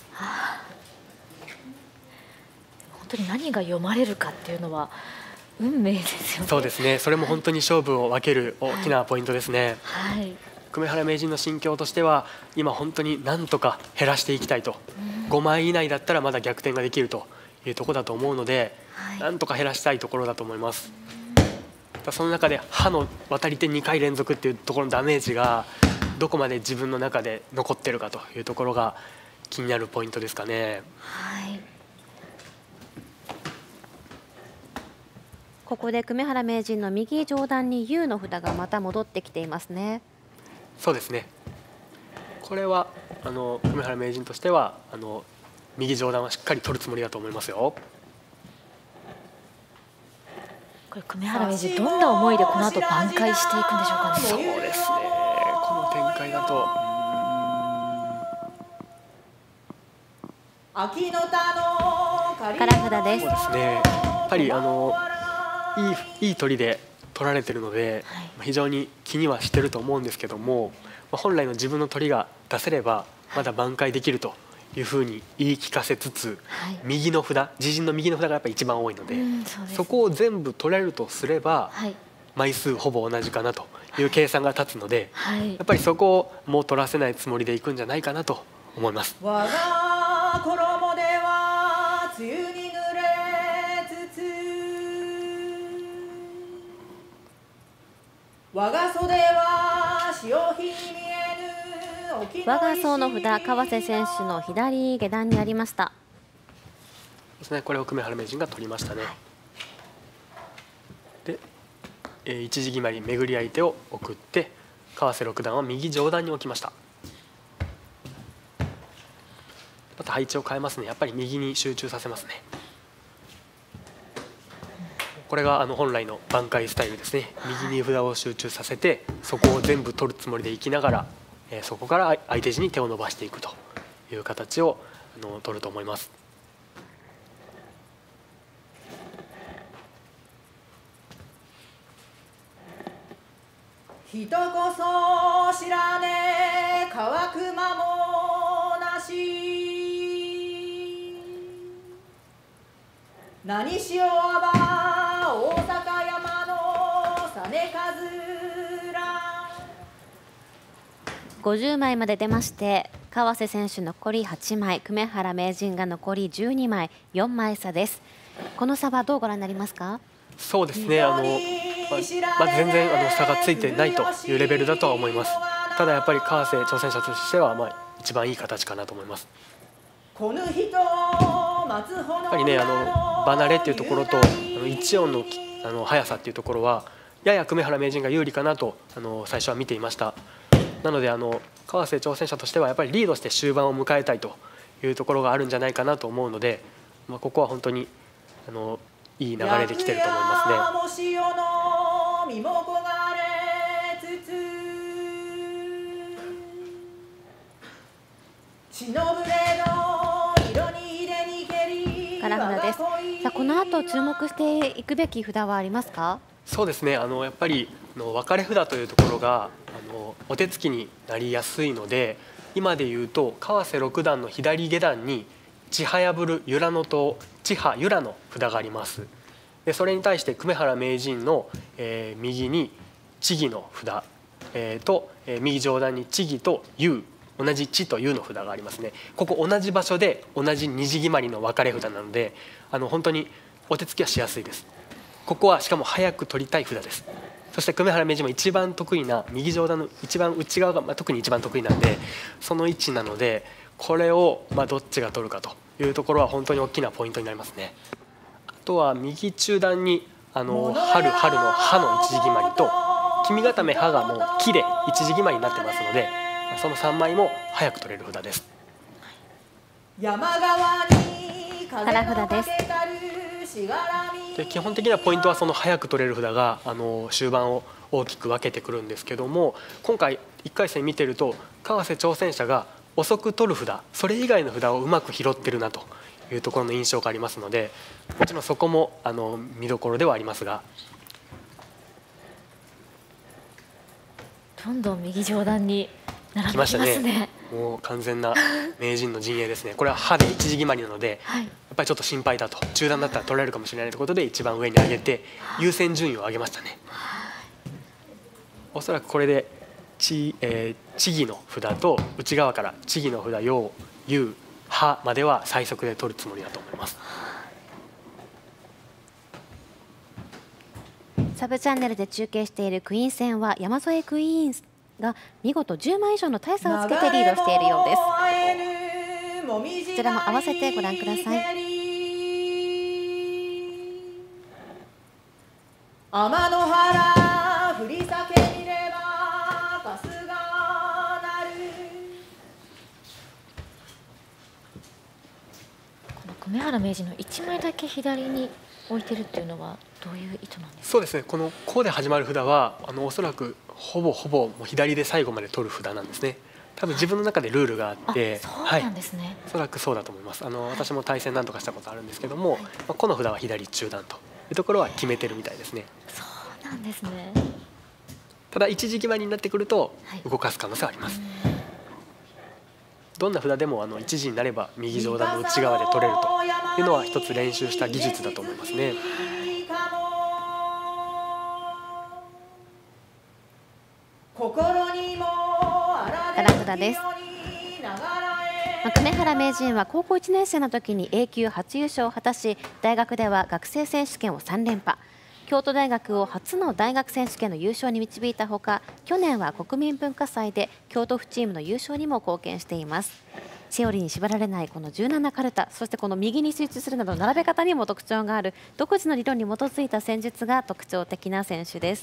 本当に何が読まれるかっていうのは運命ですよね。 そうですね、それも本当に勝負を分ける大きなポイントですね。 はい、 久米原名人の心境としては今本当になんとか減らしていきたいと、ごまい以内だったらまだ逆転ができるというところだと思うので、 はい、 なんとか減らしたいところだと思います。その中で刃の渡り手にかい連続っていうところのダメージがどこまで自分の中で残ってるかというところが気になるポイントですかね。 はい、 ここで久米原名人の右上段に ユー の札がまた戻ってきていますね。 そうですね、これはあの久米原名人としてはあの右上段はしっかり取るつもりだと思いますよ。 これ久米原名人どんな思いでこの後挽回していくんでしょうかね。 そうですね、この展開だと秋の田のから札です。 そうですね、やっぱりあのいいいい取りで取られてるので、 はい、 非常に気にはしてると思うんですけども、本来の自分の取りが出せればまだ挽回できるというふうに言い聞かせつつ、 はい、 右の札、自陣の右の札がやっぱり一番多いので、 うん、そうです。 そこを全部取れるとすれば、 はい、 枚数ほぼ同じかなという計算が立つので、 はい、 やっぱりそこをもう取らせないつもりでいくんじゃないかなと思います。 我が衣では梅雨に濡れつつ、我が袖は潮干に見えぬ沖の石。 我が層の札、川瀬選手の左下段にありました。 ですね、これを久米原名人が取りましたね。で、えー、一時決まり巡り相手を送って川瀬六段は右上段に置きました。また配置を変えますね。やっぱり右に集中させますね。これがあの本来の挽回スタイルですね。右に札を集中させてそこを全部取るつもりでいきながら、えー、そこから相手陣に手を伸ばしていくという形をあの取ると思います。 人こそ知らねえ乾く間もなし、何しようば大阪山の実数ごじゅうまいまで出まして、川瀬選手残りはちまい、久米原名人が残りじゅうにまい、よんまい差です。この差はどうご覧になりますか？ そうですね、あのままず全然あの差がついてないというレベルだとは思います。ただやっぱり川瀬挑戦者としてはまあ一番いい形かなと思います。やっぱりね、あの離れっていうところとあの一音のあの速さっていうところはやや久米原名人が有利かなとあの最初は見ていました。なのであの川瀬挑戦者としてはやっぱりリードして終盤を迎えたいというところがあるんじゃないかなと思うので、まあ、ここは本当にあのいい流れで来てると思いますね。 から札です。さあこの後注目していくべき札はありますか？ そうですね、あのやっぱりの分かれ札というところがあのお手つきになりやすいので、今でいうと川瀬六段の左下段に千早破る由良の塔千葉由良の札があります。でそれに対して久米原名人の、えー、右に千木の札えー、と、えー、右上段に地義と勇、同じ地と勇の札がありますね。ここ同じ場所で同じ虹決まりの分かれ札なので、あの本当にお手つきはしやすいです。ここはしかも早く取りたい札です。そして久米原名人も一番得意な右上段の一番内側が、まあ、特に一番得意なんで、その位置なので、これをまあどっちが取るかというところは本当に大きなポイントになりますね。あとは右中段にあの春春の葉の一時決まりと君固め葉がもう木で一時決まりになってますので、そのさんまいも早く取れる札です。 山川に原札です。 で基本的なポイントはその早く取れる札があの終盤を大きく分けてくるんですけども、今回いっかい戦見てると川瀬挑戦者が遅く取る札、それ以外の札をうまく拾ってるなというところの印象がありますので、もちろんそこもあの見どころではありますが、 どんどん右上段に並んできますね。 来ましたね。もう完全な名人の陣営ですね。これは歯で一時決まりなので、はい、やっぱりちょっと心配だと、中段だったら取られるかもしれないということで一番上に上げて優先順位を上げましたね。おそらくこれで地、えー、地義の札と内側から地義の札陽勇歯までは最速で取るつもりだと思います。 サブチャンネルで中継しているクイーン戦は山添クイーンが見事じゅうまい以上の大差をつけてリードしているようです。こちらも合わせてご覧ください。 天の原振り裂け見れば春日なる。 この久米原名人のいちまいだけ左に置いてるっていうのはどういう意図なんですか。 そうですね、この「こ」で始まる札はあのおそらくほぼほぼもう左で最後まで取る札なんですね。多分自分の中でルールがあって、 はい、そうなんですね、 はい、おそらくそうだと思います。あの私も対戦何とかしたことあるんですけども、はい、まあ、この札は左中段というところは決めてるみたいですね。 そうなんですね。 ただ一時決まりになってくると動かす可能性はあります。はい、どんな札でもあの一時になれば右上段の内側で取れるというのは一つ練習した技術だと思いますね。 原札です。久米原名人は高校いちねん生の時に A 級初優勝を果たし、大学では学生選手権をさん連覇、京都大学を初の大学選手権の優勝に導いたほか、去年は国民文化祭で京都府チームの優勝にも貢献しています。セオリーに縛られないこのじゅうななカルタ、そしてこの右に集中するなど並べ方にも特徴がある独自の理論に基づいた戦術が特徴的な選手です。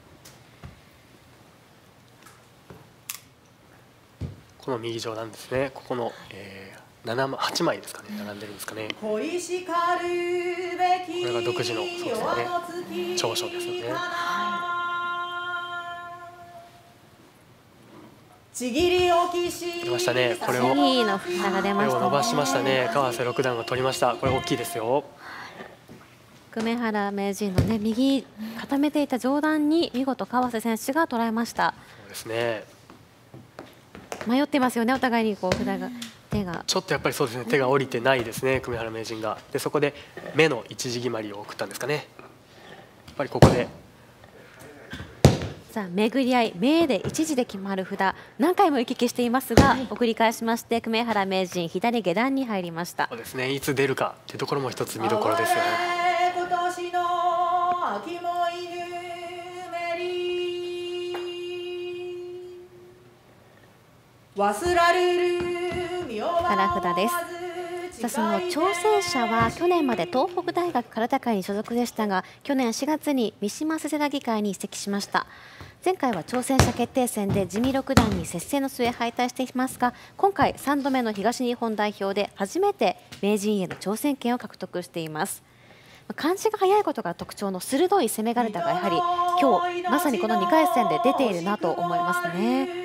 この右上なんですね。ここの、えー、ななはちまいですかね、並んでるんですかね。これが独自のそうですね、長所ですよね。出ましたね。これをいいの札が出ましたね。 伸ばしましたね。川瀬六段が取りました。これ大きいですよ。 久米原名人のね、右固めていた上段に見事川瀬選手が捉えました。 そうですね。 迷ってますよね、お互いにこう札が手がちょっとやっぱりそうですね、手が降りてないですね、久米原名人が。でそこで目の一時決まりを送ったんですかね。やっぱりここでさあ巡り合い、目で一時で決まる札、何回も行き来していますが、はい、送り返しまして久米原名人左下段に入りました。 そうですね、いつ出るかというところも一つ見どころですよね。 今年の秋も犬めり忘られる原札です。さあその挑戦者は去年まで東北大学空会に所属でしたが、去年しがつに三島世田議会に移籍しました。前回は挑戦者決定戦で地味六段に接戦の末敗退していますが、今回さんどめの東日本代表で初めて名人への挑戦権を獲得しています。感じが早いことが特徴の鋭い攻め方がやはり今日まさにこのにかい戦で出ているなと思いますね。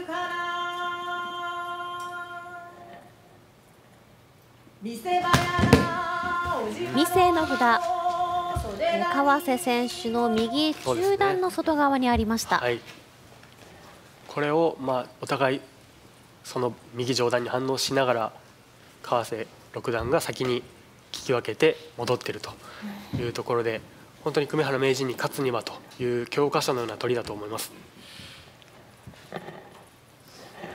未成の札、川瀬選手の右中段の外側にありました。 はい、これをまあお互いその右上段に反応しながら川瀬六段が先に聞き分けて戻っているというところで、本当に久米原名人に勝つにはという教科書のような取りだと思います。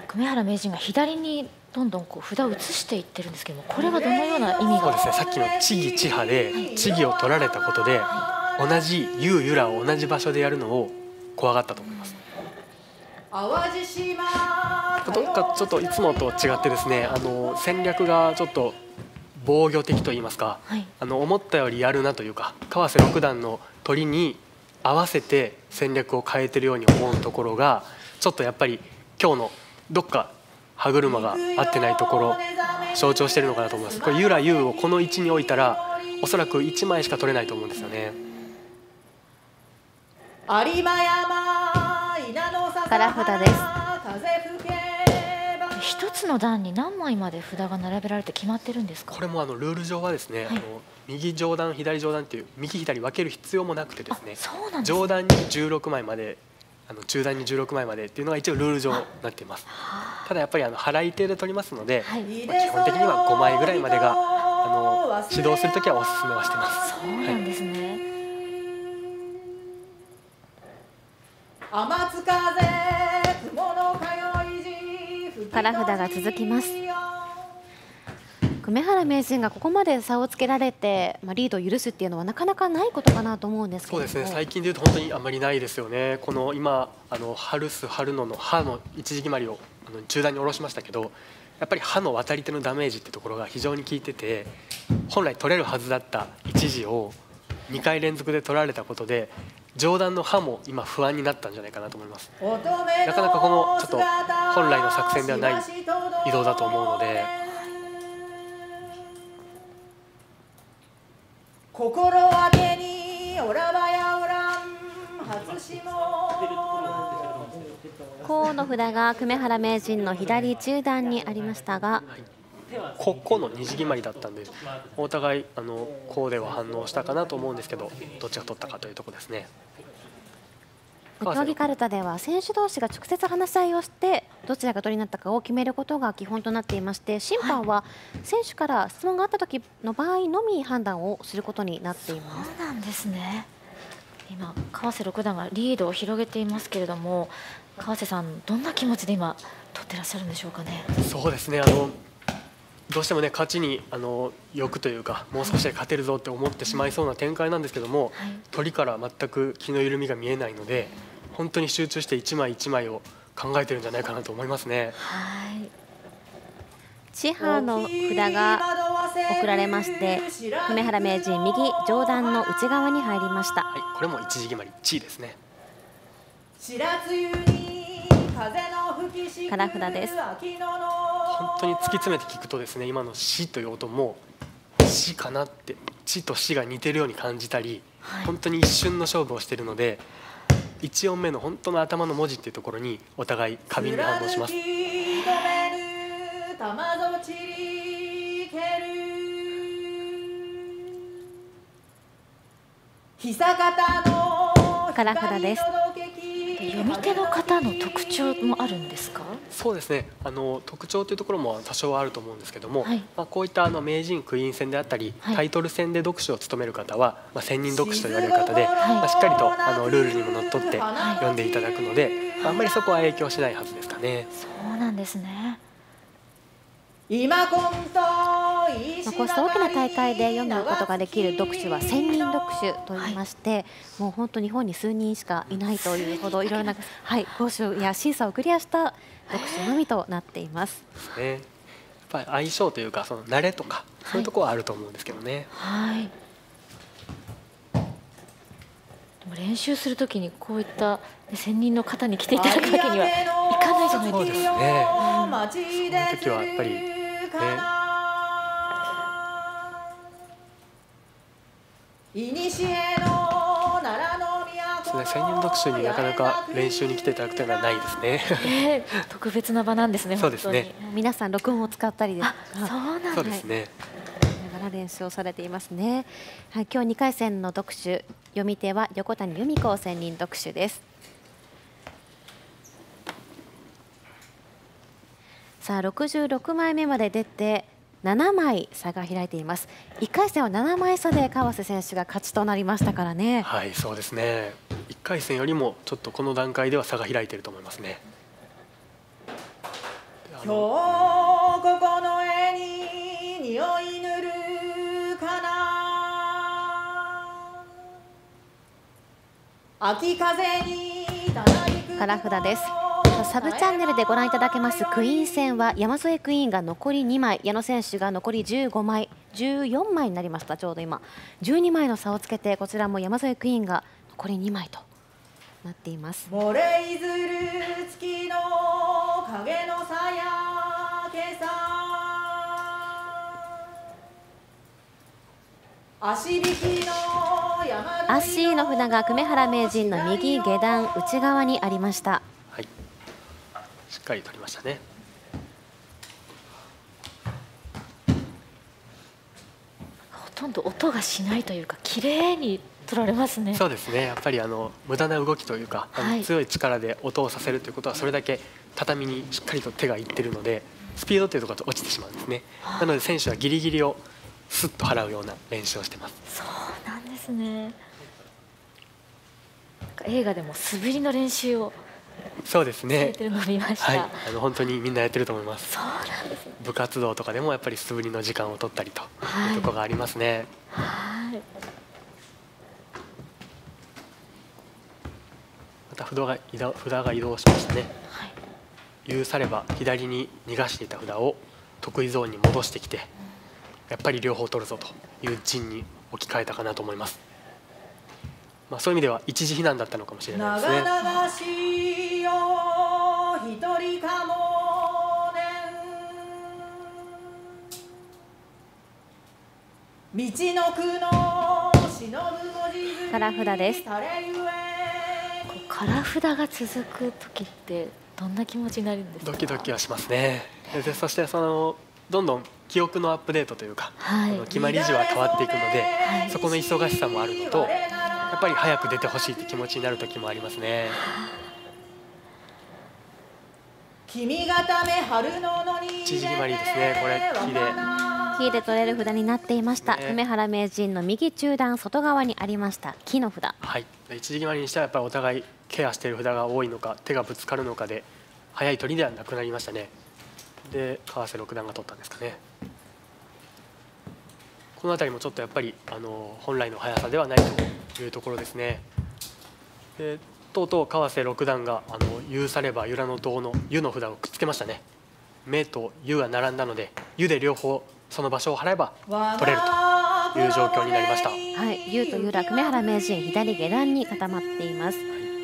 久米原名人が左にどんどんこう札を移していってるんですけども、これはどのような意味が？ そうですね、さっきの知義知派で知義を取られたことで、同じゆうゆらを同じ場所でやるのを怖がったと思います。どっかちょっといつもと違ってですね、あの戦略がちょっと防御的といいますか、はい、あの思ったよりやるなというか、川瀬六段の取りに合わせて戦略を変えてるように思うところが、ちょっとやっぱり今日のどっか歯車が合ってないところ象徴してるのかなと思います。これゆらゆうをこの位置に置いたらおそらくいちまいしか取れないと思うんですよね。 から札です。 一つの段に何枚まで札が並べられて決まってるんですか？ これもあのルール上はですね、はい、あの右上段左上段っていう右左分ける必要もなくてですね、 そうなんですね、 上段にじゅうろくまいまで、あの中段にじゅうろくまいまでっていうのが一応ルール上になっています。ただやっぱりあの払い手で取りますので、はい、まあ基本的にはごまいぐらいまでがあの指導するときはおすすめはしてます。 そうなんですね、 はい、天津風雲の通い時から札が続きます。久米原名人がここまで差をつけられて、まあ、リードを許すっていうのはなかなかないことかなと思うんですけども。 そうですね、最近でいうと本当にあまりないですよね。この今あの春す春野の歯の一時決まりをあの中段に下ろしましたけど、やっぱり歯の渡り手のダメージってところが非常に効いてて、本来取れるはずだった一時をにかい連続で取られたことで上段の歯も今不安になったんじゃないかなと思います。なかなかこのちょっと本来の作戦ではない移動だと思うので、 心当てにおらばやおらん初霜。 こうの札が久米原名人の左中段にありましたが、 ここの二次決まりだったんで、お互いあのこうでは反応したかなと思うんですけど、どっちが取ったかというところですね。 競技かるたでは選手同士が直接話し合いをしてどちらが取りになったかを決めることが基本となっていまして、審判は選手から質問があった時の場合のみ判断をすることになっています。 そうなんですね。今川瀬六段がリードを広げていますけれども、川瀬さんどんな気持ちで今取ってらっしゃるんでしょうかね。 そうですね、あのどうしてもね勝ちにあの欲というか、もう少しで勝てるぞって思ってしまいそうな展開なんですけども、はい、取りから全く気の緩みが見えないので、本当に集中して一枚一枚を考えてるんじゃないかなと思いますね。 はい。千葉の札が送られまして、久米原名人右上段の内側に入りました。 はい、これも一時決まり地位ですね。 から札です。 本当に突き詰めて聞くとですね、今のしという音もしかなってちとしが似てるように感じたり、はい、本当に一瞬の勝負をしているので、いち音目の本当の頭の文字っていうところにお互い過敏に反応します。 から札です。 読み手の方の特徴もあるんですか？ そうですね、あの特徴というところも多少はあると思うんですけども、はい、まあ、こういったあの名人クイーン戦であったり、はい、タイトル戦で読手を務める方は、まあ、専任読手と言われる方で、はい、まあ、しっかりとあのルールにものっとって読んでいただくので、はい、あんまりそこは影響しないはずですかね。 そうなんですね。 今コントまあ、こうした大きな大会で読むことができる読手は専任読手といいまして、はい、もう本当日本に数人しかいないというほどいろいろな、はい、講習や審査をクリアした読手のみとなっています。 ね、やっぱり相性というかその慣れとかそういうところはあると思うんですけどね。 はい、はい、でも練習するときにこういった専任の方に来ていただくわけにはいかないじゃないですか。 そうですね、うん、そういう時はやっぱりね、専任読手になかなか練習に来ていただくというのはないですね。 えー、特別な場なんですね。 そうですね。 皆さん録音を使ったりです。 そうなんです。 そうですね。 ながら練習をされていますね。はい、今日にかい戦の読手、読み手は横谷由美子専任読手です。さあろくじゅうろくまいめまで出てななまい差が開いています。いっかい戦はななまい差で川瀬選手が勝ちとなりましたからね。 はい、そうですね。いっかい戦よりもちょっとこの段階では差が開いていると思いますね。 今日ここの絵に匂い塗るかな、秋風にたなびくカラ札です。サブチャンネルでご覧いただけますクイーン戦は山添クイーンが残りにまい、矢野選手が残りじゅうごまい、じゅうよんまいになりました。ちょうど今じゅうにまいの差をつけて、こちらも山添クイーンが残りにまいとなっています。 漏れいずる月の影のさやけさ、足引きの山の足の札が久米原名人の右下段内側にありました。 はい、しっかり取りましたね。 ほとんど音がしないというか綺麗に取られますね。 そうですね。やっぱりあの無駄な動きというか、あの、はい、強い力で音をさせるということはそれだけ畳にしっかりと手がいってるので、スピードというところと落ちてしまうんですね。なので選手はギリギリをスッと払うような練習をしてます。 そうなんですね。なんか映画でも素振りの練習をそうですね。 されてるのを見ました。 はい、あの本当にみんなやってると思います。 そうなんですね。 部活動とかでもやっぱり素振りの時間を取ったりというところがありますね。 はい。 また札が移動札が移動しましたね。 はい。 許されば左に逃がしていた札を得意ゾーンに戻してきて、やっぱり両方取るぞという陣に置き換えたかなと思います。まあそういう意味では一時避難だったのかもしれないですね。 長々しよ一人かもねん、道のくの忍ぶ文字カラ札です。 カラ札が続く時ってどんな気持ちになるんですか？ ドキドキはしますね。でそしてそのどんどん記憶のアップデートというか、はい、あの決まり字は変わっていくので、はい、そこの忙しさもあるのと、やっぱり早く出てほしいって気持ちになる時もありますね。 君がため春ののに一時決まりですね。これ木で木で取れる札になっていました。久米原名人の右中段外側にありました木の札。 はい。一時決まりにしてはやっぱりお互いケアしている札が多いのか、手がぶつかるのかで早い取りではなくなりましたね。で川瀬六段が取ったんですかね。この辺りもちょっとやっぱりあの本来の速さではないというところですね。でとうとう川瀬六段があの有されば由良の塔の湯の札をくっつけましたね。目と湯が並んだので湯で両方その場所を払えば取れるという状況になりました。 はい、湯と由良久米原名人左下段に固まっています。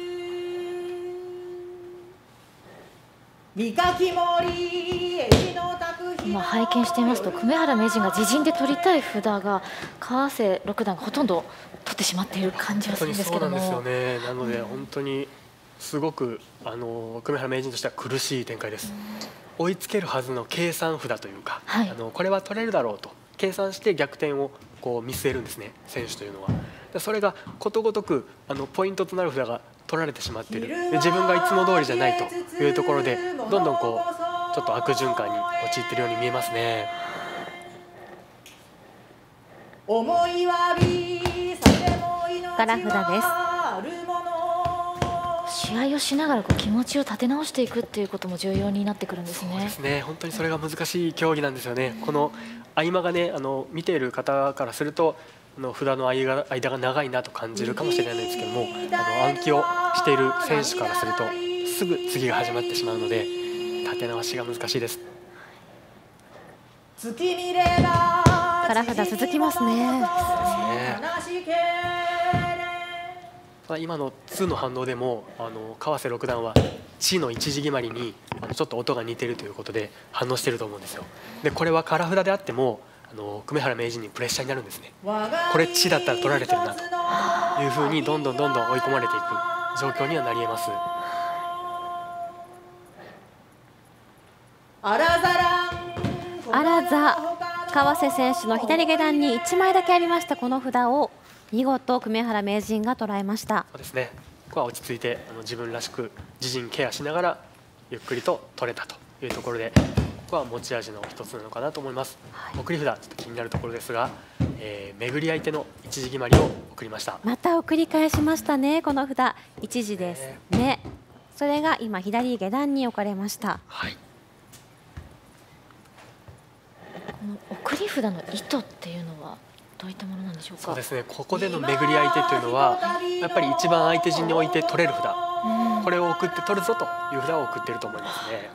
今拝見していますと久米原名人が自陣で取りたい札が川瀬六段がほとんど取ってしまっている感じはするんですけども。 そうなんですよね。なので本当にすごくあの久米原名人としては苦しい展開です。追いつけるはずの計算札というか、はい、あのこれは取れるだろうと計算して逆転をこう見据えるんですね、選手というのは。それがことごとくあのポイントとなる札が取られてしまっている。で自分がいつも通りじゃないというところでどんどんこうちょっと悪循環に陥っているように見えますね。 カラ札です。 試合をしながらこう気持ちを立て直していくっていうことも重要になってくるんですね。 そうですね。本当にそれが難しい競技なんですよね。この合間がね、あの見ている方からするとあの札の間が間が長いなと感じるかもしれないんですけども、あの暗記をしている選手からするとすぐ次が始まってしまうので立て直しが難しいです。 カラ札続きますね。 今のにの反応でもあの川瀬六段は地の一時決まりにあのちょっと音が似てるということで反応してると思うんですよ。でこれはカラ札であってもあの久米原名人にプレッシャーになるんですね。これ地だったら取られてるなというふうにどんどんどんどん追い込まれていく状況にはなり得ます。 あらざ川瀬選手の左下段にいちまいだけありましたこの札を見事久米原名人が捉えました。 そうですね。ここは落ち着いてあの自分らしく自陣ケアしながらゆっくりと取れたというところで、ここは持ち味の一つなのかなと思います。はい、送り札ちょっと気になるところですが、えー、巡り相手の一時決まりを送りました。 また送り返しましたね。この札一時ですね。それが今左下段に置かれました。 はい。 の送り札の意図っていうのはどういったものなんでしょうか。 そうですね、ここでの巡り相手というのはやっぱり一番相手陣に置いて取れる札、これを送って取るぞという札を送っていると思いますね。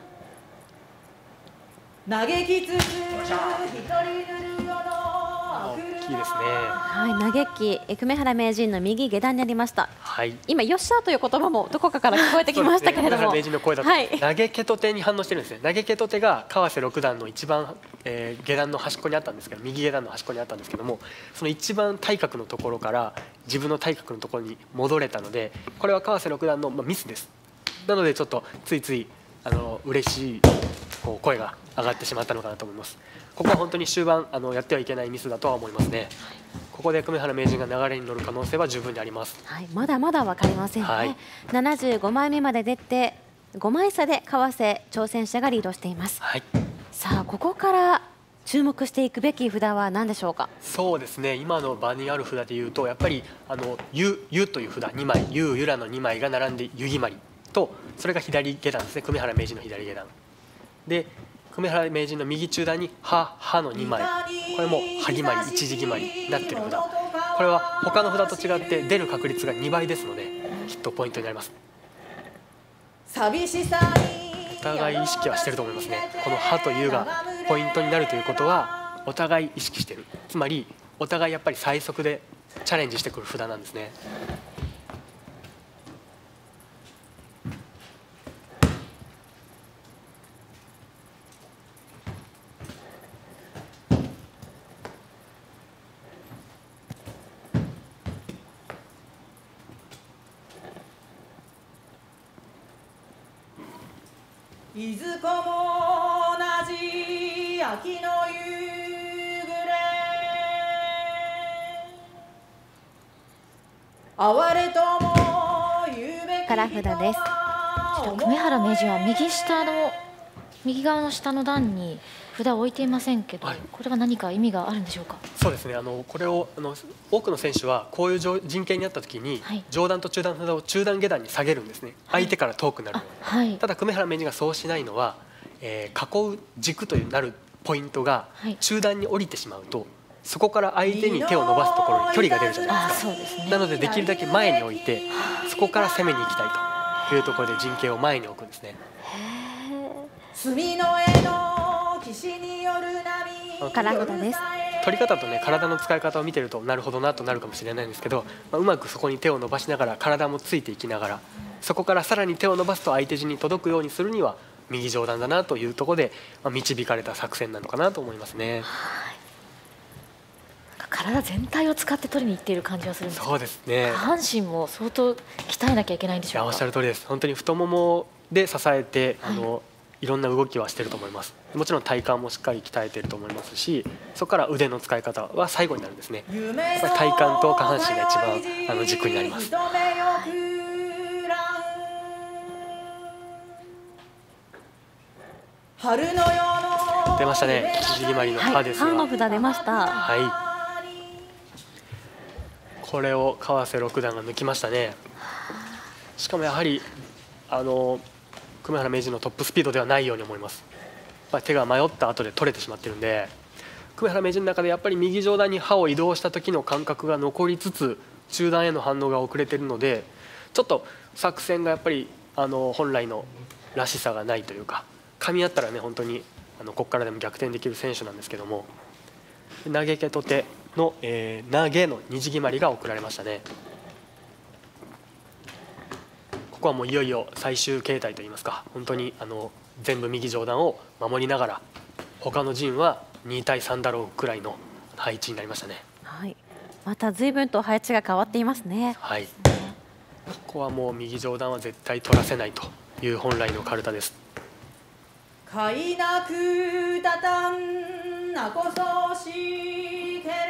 嘆きつつ一人ぬるよの大きいですね。 はい、嘆きえ久米原名人の右下段にありました。 はい。 今よっしゃという言葉もどこかから聞こえてきましたけれども、 名人の声だと、 はい、 投げ毛と手に反応してるんですね。投げ毛と手が川瀬六段の一番、えー、下段の端っこにあったんですけど、右下段の端っこにあったんですけども、その一番対角のところから自分の対角のところに戻れたので、これは川瀬六段の、まあ、ミスです。なのでちょっとついついあの嬉しいこう声が上がってしまったのかなと思います。ここは本当に終盤あのやってはいけないミスだとは思いますね。ここで久米原名人が流れに乗る可能性は十分にあります。 はい、まだまだ分かりませんね。はい、ななじゅうごまいめまで出てごまい差で川瀬挑戦者がリードしています。 はい、 さあここから注目していくべき札は何でしょうか。 そうですね、今の場にある札でいうとやっぱりあのゆゆという札にまい、ゆゆらのにまいが並んで湯決まりと、それが左下段ですね、久米原名人の左下段で、久米原名人の右中段にははのにまい、これもは決まり一時決まりになっている札、これは他の札と違って出る確率がにばいですのできっとポイントになります。 寂しさにお互い意識はしてると思いますね。このはとゆがポイントになるということはお互い意識してる、つまりお互いやっぱり最速でチャレンジしてくる札なんですね。 いずこも同じ秋の夕暮れ、哀れとも言うべきカラ札です。 久米原名人は右下の右側の下の段に札を置いていませんけど、はい、これは何か意味があるんでしょうか。 そうですね、あのこれをあの多くの選手はこういう陣形になった時に、はい、上段と中段札を中段下段に下げるんですね、はい、相手から遠くなるように、はい、ただ久米原名人がそうしないのは、えー、囲う軸となるポイントが中段に降りてしまうと、そこから相手に手を伸ばすところに距離が出るじゃないですか。そうですね、なのでできるだけ前に置いてそこから攻めに行きたいというところで陣形を前に置くんですね。 墨の絵の騎士による波、 カラ札です。 取り方とね体の使い方を見てるとなるほどなとなるかもしれないんですけど、まあ、うまくそこに手を伸ばしながら体もついていきながら、そこからさらに手を伸ばすと相手陣に届くようにするには右上段だなというところで、まあ、導かれた作戦なのかなと思いますね。 体全体を使って取りに行っている感じがするんです。 そうですね、 下半身も相当鍛えなきゃいけないんでしょうか。 いやおっしゃる通りです。本当に太ももで支えて、はい、あのいろんな動きはしてると思います。もちろん体幹もしっかり鍛えていると思いますし、そこから腕の使い方は最後になるんですね。体幹と下半身が一番あの軸になります。出ましたね、一時決まりの歯ですが、 はい、歯の札出ました。 はい、これを川瀬六段が抜きましたね。しかもやはりあの久米原名人のトップスピードではないように思います。まあ、手が迷った後で取れてしまってるんで、久米原名人の中でやっぱり右上段に刃を移動した時の感覚が残りつつ中段への反応が遅れているので、ちょっと作戦がやっぱりあの本来のらしさがないというか、噛み合ったらね本当にあのここからでも逆転できる選手なんですけども、投げ毛と手の、えー、投げの二次決まりが送られましたね。ここはもういよいよ最終形態といいますか、本当にあの全部右上段を守りながら他の陣はにたいさんだろうくらいの配置になりましたね。 はい、また随分と配置が変わっていますね。 はい、ここはもう右上段は絶対取らせないという本来のカルタです。 かいなくたたんなこそしけれ、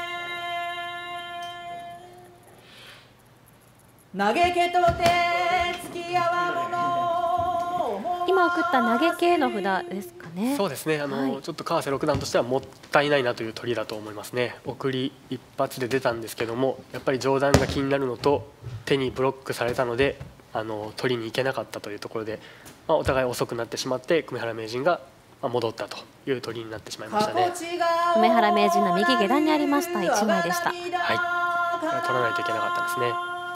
投げ毛と手つき合わもの、 今送った投げ系の札ですかね。 そうですね、あの、はい、ちょっと川瀬六段としてはもったいないなという取りだと思いますね。送り一発で出たんですけども、やっぱり上段が気になるのと手にブロックされたのであの取りに行けなかったというところで、まあ、お互い遅くなってしまって久米原名人がまあ、戻ったという取りになってしまいましたね。 梅原名人の右下段にありましたいちまいでした。 はい、取らないといけなかったですね。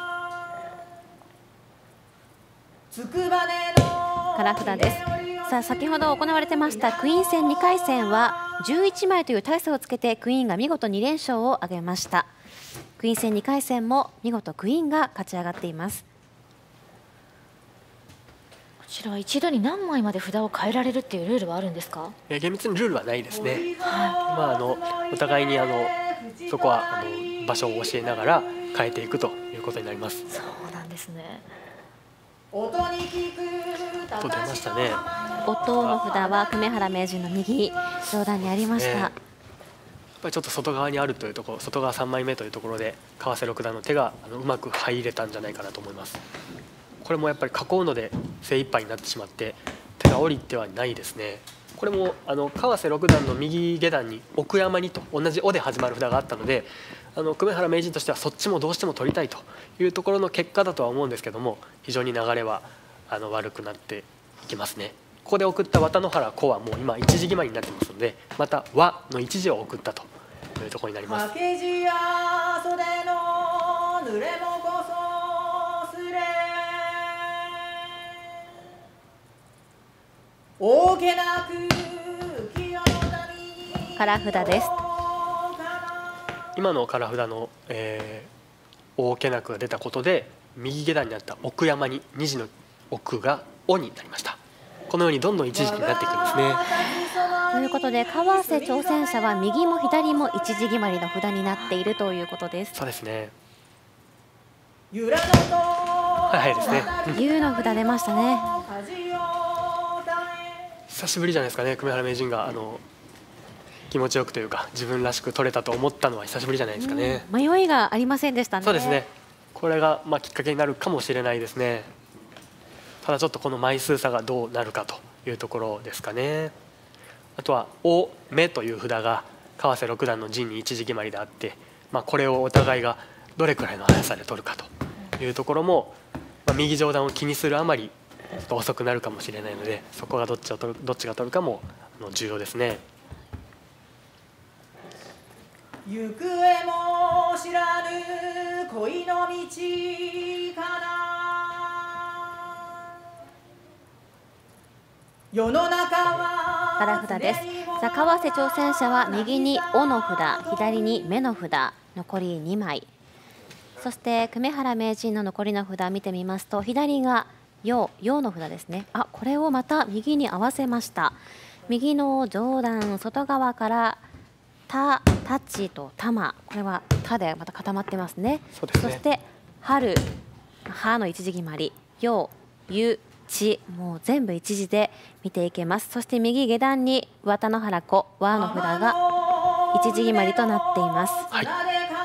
唐札です。さあ先ほど行われてましたクイーン戦にかい戦はじゅういちまいという大差をつけてクイーンが見事に連勝を挙げました。クイーン戦にかい戦も見事クイーンが勝ち上がっています。 こちらは一度に何枚まで札を変えられるっていうルールはあるんですか？ え厳密にルールはないですね。はい、まああのお互いにあのそこはあの場所を教えながら変えていくということになります。 そうなんですね。 と出ましたね。 音の札は久米原名人の右上段にありました。ね、やっぱりちょっと外側にあるというところ、外側さんまいめというところで川瀬六段の手があのうまく入れたんじゃないかなと思います。これもやっぱり囲うので精一杯になってしまって手が降りてはないですね。これもあの川瀬六段の右下段に奥山にと同じ「お」で始まる札があったので、あの久米原名人としてはそっちもどうしても取りたいというところの結果だとは思うんですけども、非常に流れはあの悪くなっていきますね。ここで送った綿の原子はもう今一時決まりになってますので、また和の一時を送ったというところになります。掛地や袖の濡れもこそすれ大けなく唐札です。 今の唐札の、えー、大けなくが出たことで右下段にあった奥山ににじの奥が「お」になりました。このようにどんどん一時期になっていくんですね。 ということで川瀬挑戦者は右も左も一時決まりの札になっているということです。 そうですね。はいはいですね。 竜の札出ましたね。 久しぶりじゃないですかね、久米原名人があの気持ちよくというか自分らしく取れたと思ったのは久しぶりじゃないですかね。 うん、迷いがありませんでしたね。 そうですね。これがまあきっかけになるかもしれないですね。ただちょっとこの枚数差がどうなるかというところですかね。あとは「お」「め」という札が川瀬六段の陣に一時決まりであって、まあ、これをお互いがどれくらいの速さで取るかというところも、まあ、右上段を気にするあまりちょっと遅くなるかもしれないので、そこがどっちを取るどっちが取るかもあの重要ですね。行方も知らぬ恋の道かな、世の中は唐札です。さあ川瀬挑戦者は右に「お」の札、左に「め」の札、残りにまい。そして久米原名人の残りの札見てみますと、左が「よ」「よ」の札ですね。あ、これをまた右に合わせました。右の上段外側から「た」「たち」と「たま」、これは「た」でまた固まってますね。 そうですね。 そして「春」「は」の一時決まり「よ」「ゆ」ち、もう全部一時で見ていけます。そして右下段に綿の原子和の札が一時決まりとなっています。 はい、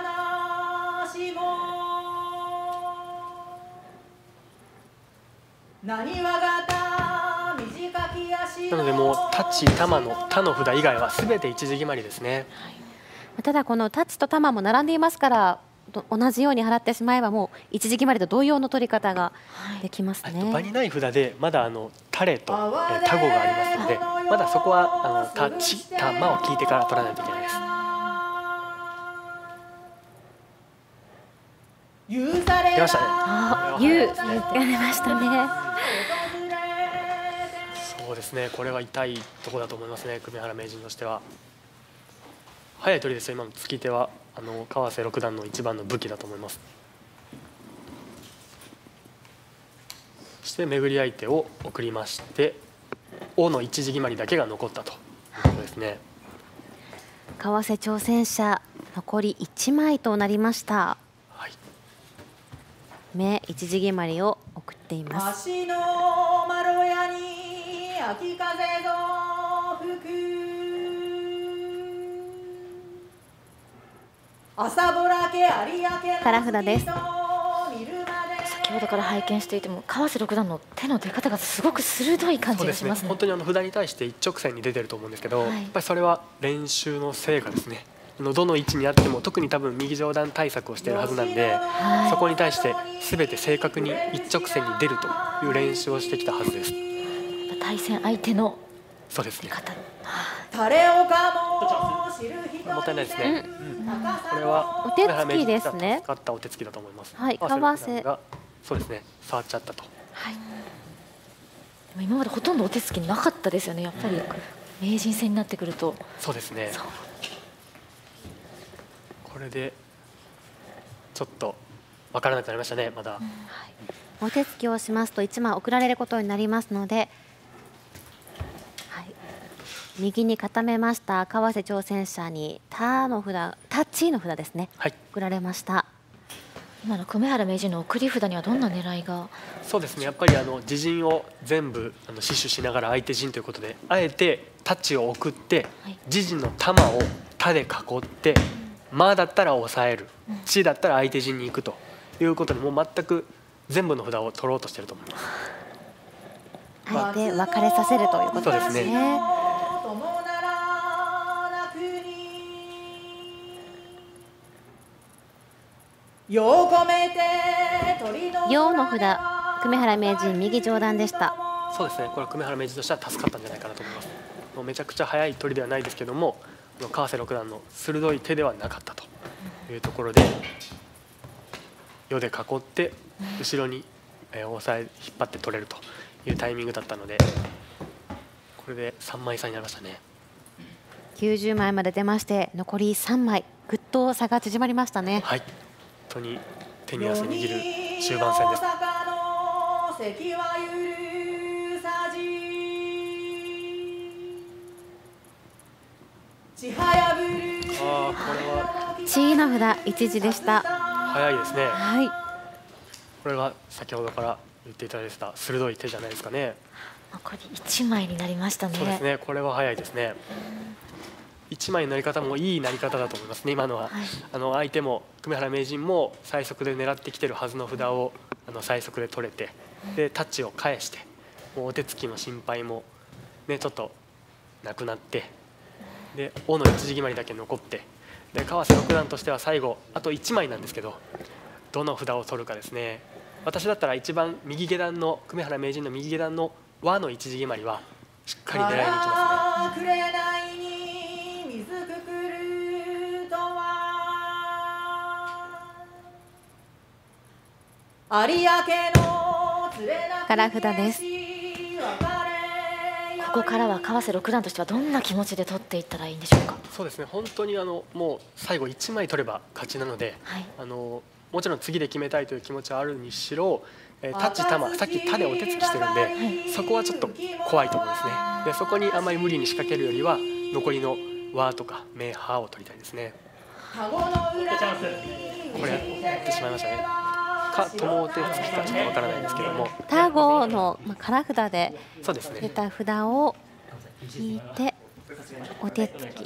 なのでもうタッチ玉の他の札以外はすべて一時決まりですね。 はい、ただこのタッチと玉も並んでいますから、同じように払ってしまえばもう一時決まりと同様の取り方ができますね。 はい、場にない札でまだあのタレと、えー、タゴがありますので、まだそこはあのタッチ玉を聞いてから取らないといけないです。出ましたね。 あ、Uが出ましたね。 そうですね。これは痛いところだと思いますね。久米原名人としては早い取りですよ。今の突き手はあの川瀬六段の一番の武器だと思います。そして巡り相手を送りまして、王の一時決まりだけが残ったということですね。 川瀬挑戦者残りいちまいとなりました。 はい、 目一時決まりを送っています。足のまろやに秋風ぞ吹く、朝ぼらけ有明唐札です。 先ほどから拝見していても川瀬六段の手の出方がすごく鋭い感じがしますね。 本当にあの札に対して一直線に出てると思うんですけど、はい、やっぱりそれは練習の成果ですね。どの位置にあっても特に多分右上段対策をしているはずなんで、はい、そこに対して全て正確に一直線に出るという練習をしてきたはずです。 対戦相手のそうですね。 方。 誰をかも知る人もったいないですね。これはお手つきですね。 使ったお手つきだと思います。 はい、 川川瀬瀬六段がそうですね。触っちゃったと。 はい。 でも今までほとんどお手つきなかったですよね。やっぱり名人戦になってくると。 そうですね。 そうこれでちょっとわからなくなりましたね。まだ。 お手つきをしますといちまい送られることになりますので、はい、右に固めました川瀬挑戦者にタの札、タッチの札ですね、 はい。 送られました。 今の久米原名人の送り札にはどんな狙いが。 そうですね。やっぱりあの自陣を全部あの死守しながら相手陣ということで、あえてタッチを送ってはい自陣の弾を他で囲って、マだったら抑える、チだったら相手陣に行くということで、もう全く全部の札を取ろうとしていると思います。 あえて別れさせるということですそうですね。 友ならなくに世を込めて鳥の陽の札、久米原名人右上段でした。 そうですね。これは久米原名人としては助かったんじゃないかなと思います。もうめちゃくちゃ速い鳥ではないですけども、この川瀬六段の鋭い手ではなかったというところで、世で囲って後ろにえー抑え引っ張って取れるというタイミングだったので、これでさんまい差になりましたね。 きゅうじゅうまいまで出まして、残りさんまい、ぐっと差が縮まりましたね。 はい。本当に手に汗握る終盤戦です。ああ、これは地の札一時でした。 早いですね。 はい。 これが先ほどから言っていただいてた鋭い手じゃないですかね。 残りいちまいになりましたね。 そうですね。これは早いですね。いちまいのなり方もいいなり方だと思いますね。今のは、 はいあの相手も久米原名人も最速で狙ってきてるはずの札をあの最速で取れて、でタッチを返して、もうお手つきの心配もねちょっとなくなって、で王の一時決まりだけ残って、で川瀬六段としては最後あといちまいなんですけど、どの札を取るかですね。私だったら一番右下段の久米原名人の右下段の和の一時決まりはしっかり狙いに行きますね。 紅に水くくるとは有明の連れなくから札です。 ここからは川瀬六段としてはどんな気持ちで取っていったらいいんでしょうか。 そうですね。本当にあのもう最後いちまい取れば勝ちなので、 はいあのもちろん次で決めたいという気持ちはあるにしろ、えータッチ玉さっき手でお手つきしてるんで、そこはちょっと怖いと思いますね。でそこにあまり無理に仕掛けるよりは残りの和とか名ハを取りたいですね。これやってしまいましたね。か友お手つきかちょっとわからないですけども、 タゴのまあから札でそうですね。 出た札を引いてお手つき。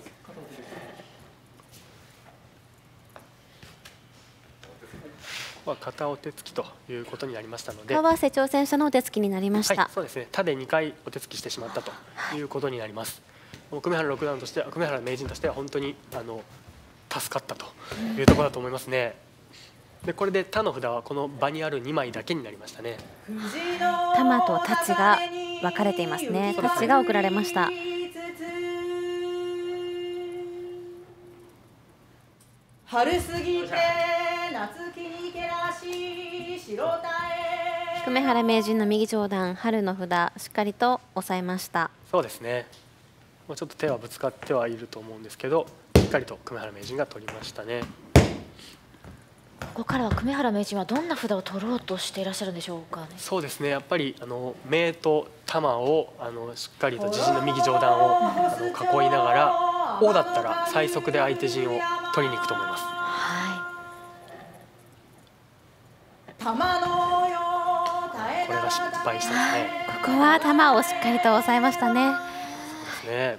は片お手つきということになりましたので、 川瀬挑戦者のお手つきになりました。 はい、そうですね。他でにかいお手つきしてしまったということになります。もう久米原六段としては、久米原名人としては本当にあの助かったというところだと思いますね。でこれで他の札はこの場にあるにまいだけになりましたね。 玉と太刀が分かれていますね。太刀が送られました。 春過ぎて夏気にけらし白たえ久米原名人の右上段春の札しっかりと抑えました。 そうですね。もうちょっと手はぶつかってはいると思うんですけど、しっかりと久米原名人が取りましたね。 ここからは久米原名人はどんな札を取ろうとしていらっしゃるんでしょうかね。 そうですね。やっぱりあの名と玉をあのしっかりと自陣の右上段をあの囲いながら、王だったら最速で相手陣を取りに行くと思います。 は玉のよこれが失敗したですね。 ここは玉をしっかりと抑えましたね。 ね。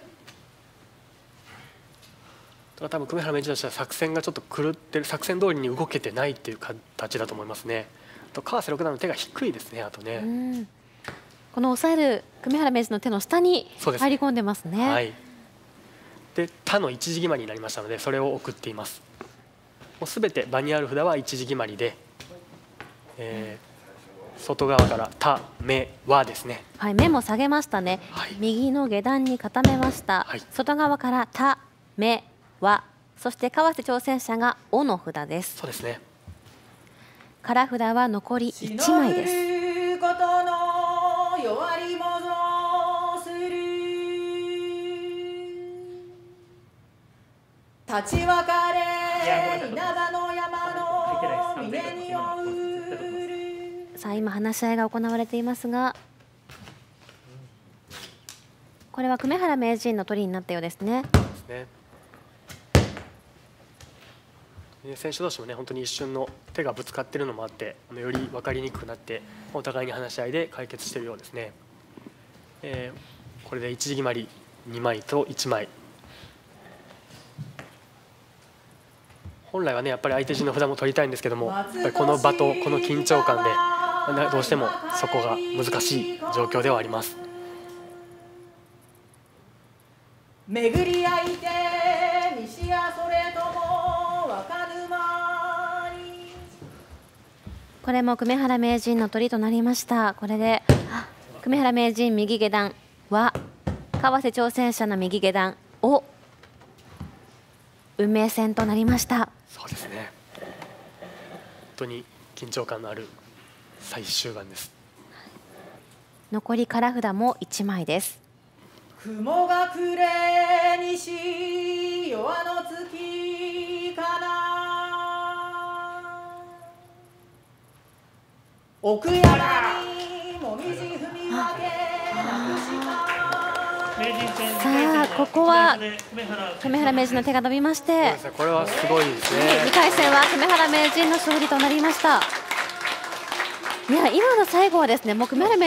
多分久米原名人としては作戦がちょっと狂ってる、作戦通りに動けてないっていう形だと思いますね。と川瀬六段の手が低いですね。あとね、 うんこの抑える久米原名人の手の下にそうです入り込んでますね。 はい。で他の一時決まりになりましたので、それを送っています。もうすべて場にある札は一時決まりで、えー外側からためはですね。 はい、目も下げましたね。 はい、 右の下段に固めました。 はい、 外側からためは、そして川瀬挑戦者がおの札です。 そうですね。 空札は残りいちまいです。 ことの弱りもぞする立ち別れ稲葉の山の峰に追う。 さあ今話し合いが行われていますが、これは久米原名人の取りになったようですね。 ですね。選手同士もね、本当に一瞬の手がぶつかっているのもあって、より分かりにくくなってお互いに話し合いで解決しているようですね。えー、これで一時決まりにまいといちまい。本来はね、やっぱり相手陣の札も取りたいんですけども、やっぱりこの場とこの緊張感でどうしてもそこが難しい状況ではあります。 巡り合いて西やそれとも若沼に。 これも久米原名人の取りとなりました。これで久米原名人右下段は、川瀬挑戦者の右下段お、運命戦となりました。 そうですね。本当に緊張感のある最終盤です。 残り空札もいちまいです。 雲が暮れ西夜の月かな。奥山にもみじ踏み分けなくした。 さあここは久米原名人の手が伸びまして、 これはすごいですね。 にかい戦は久米原名人の勝利となりました。いや今の最後はですね、もう久米原名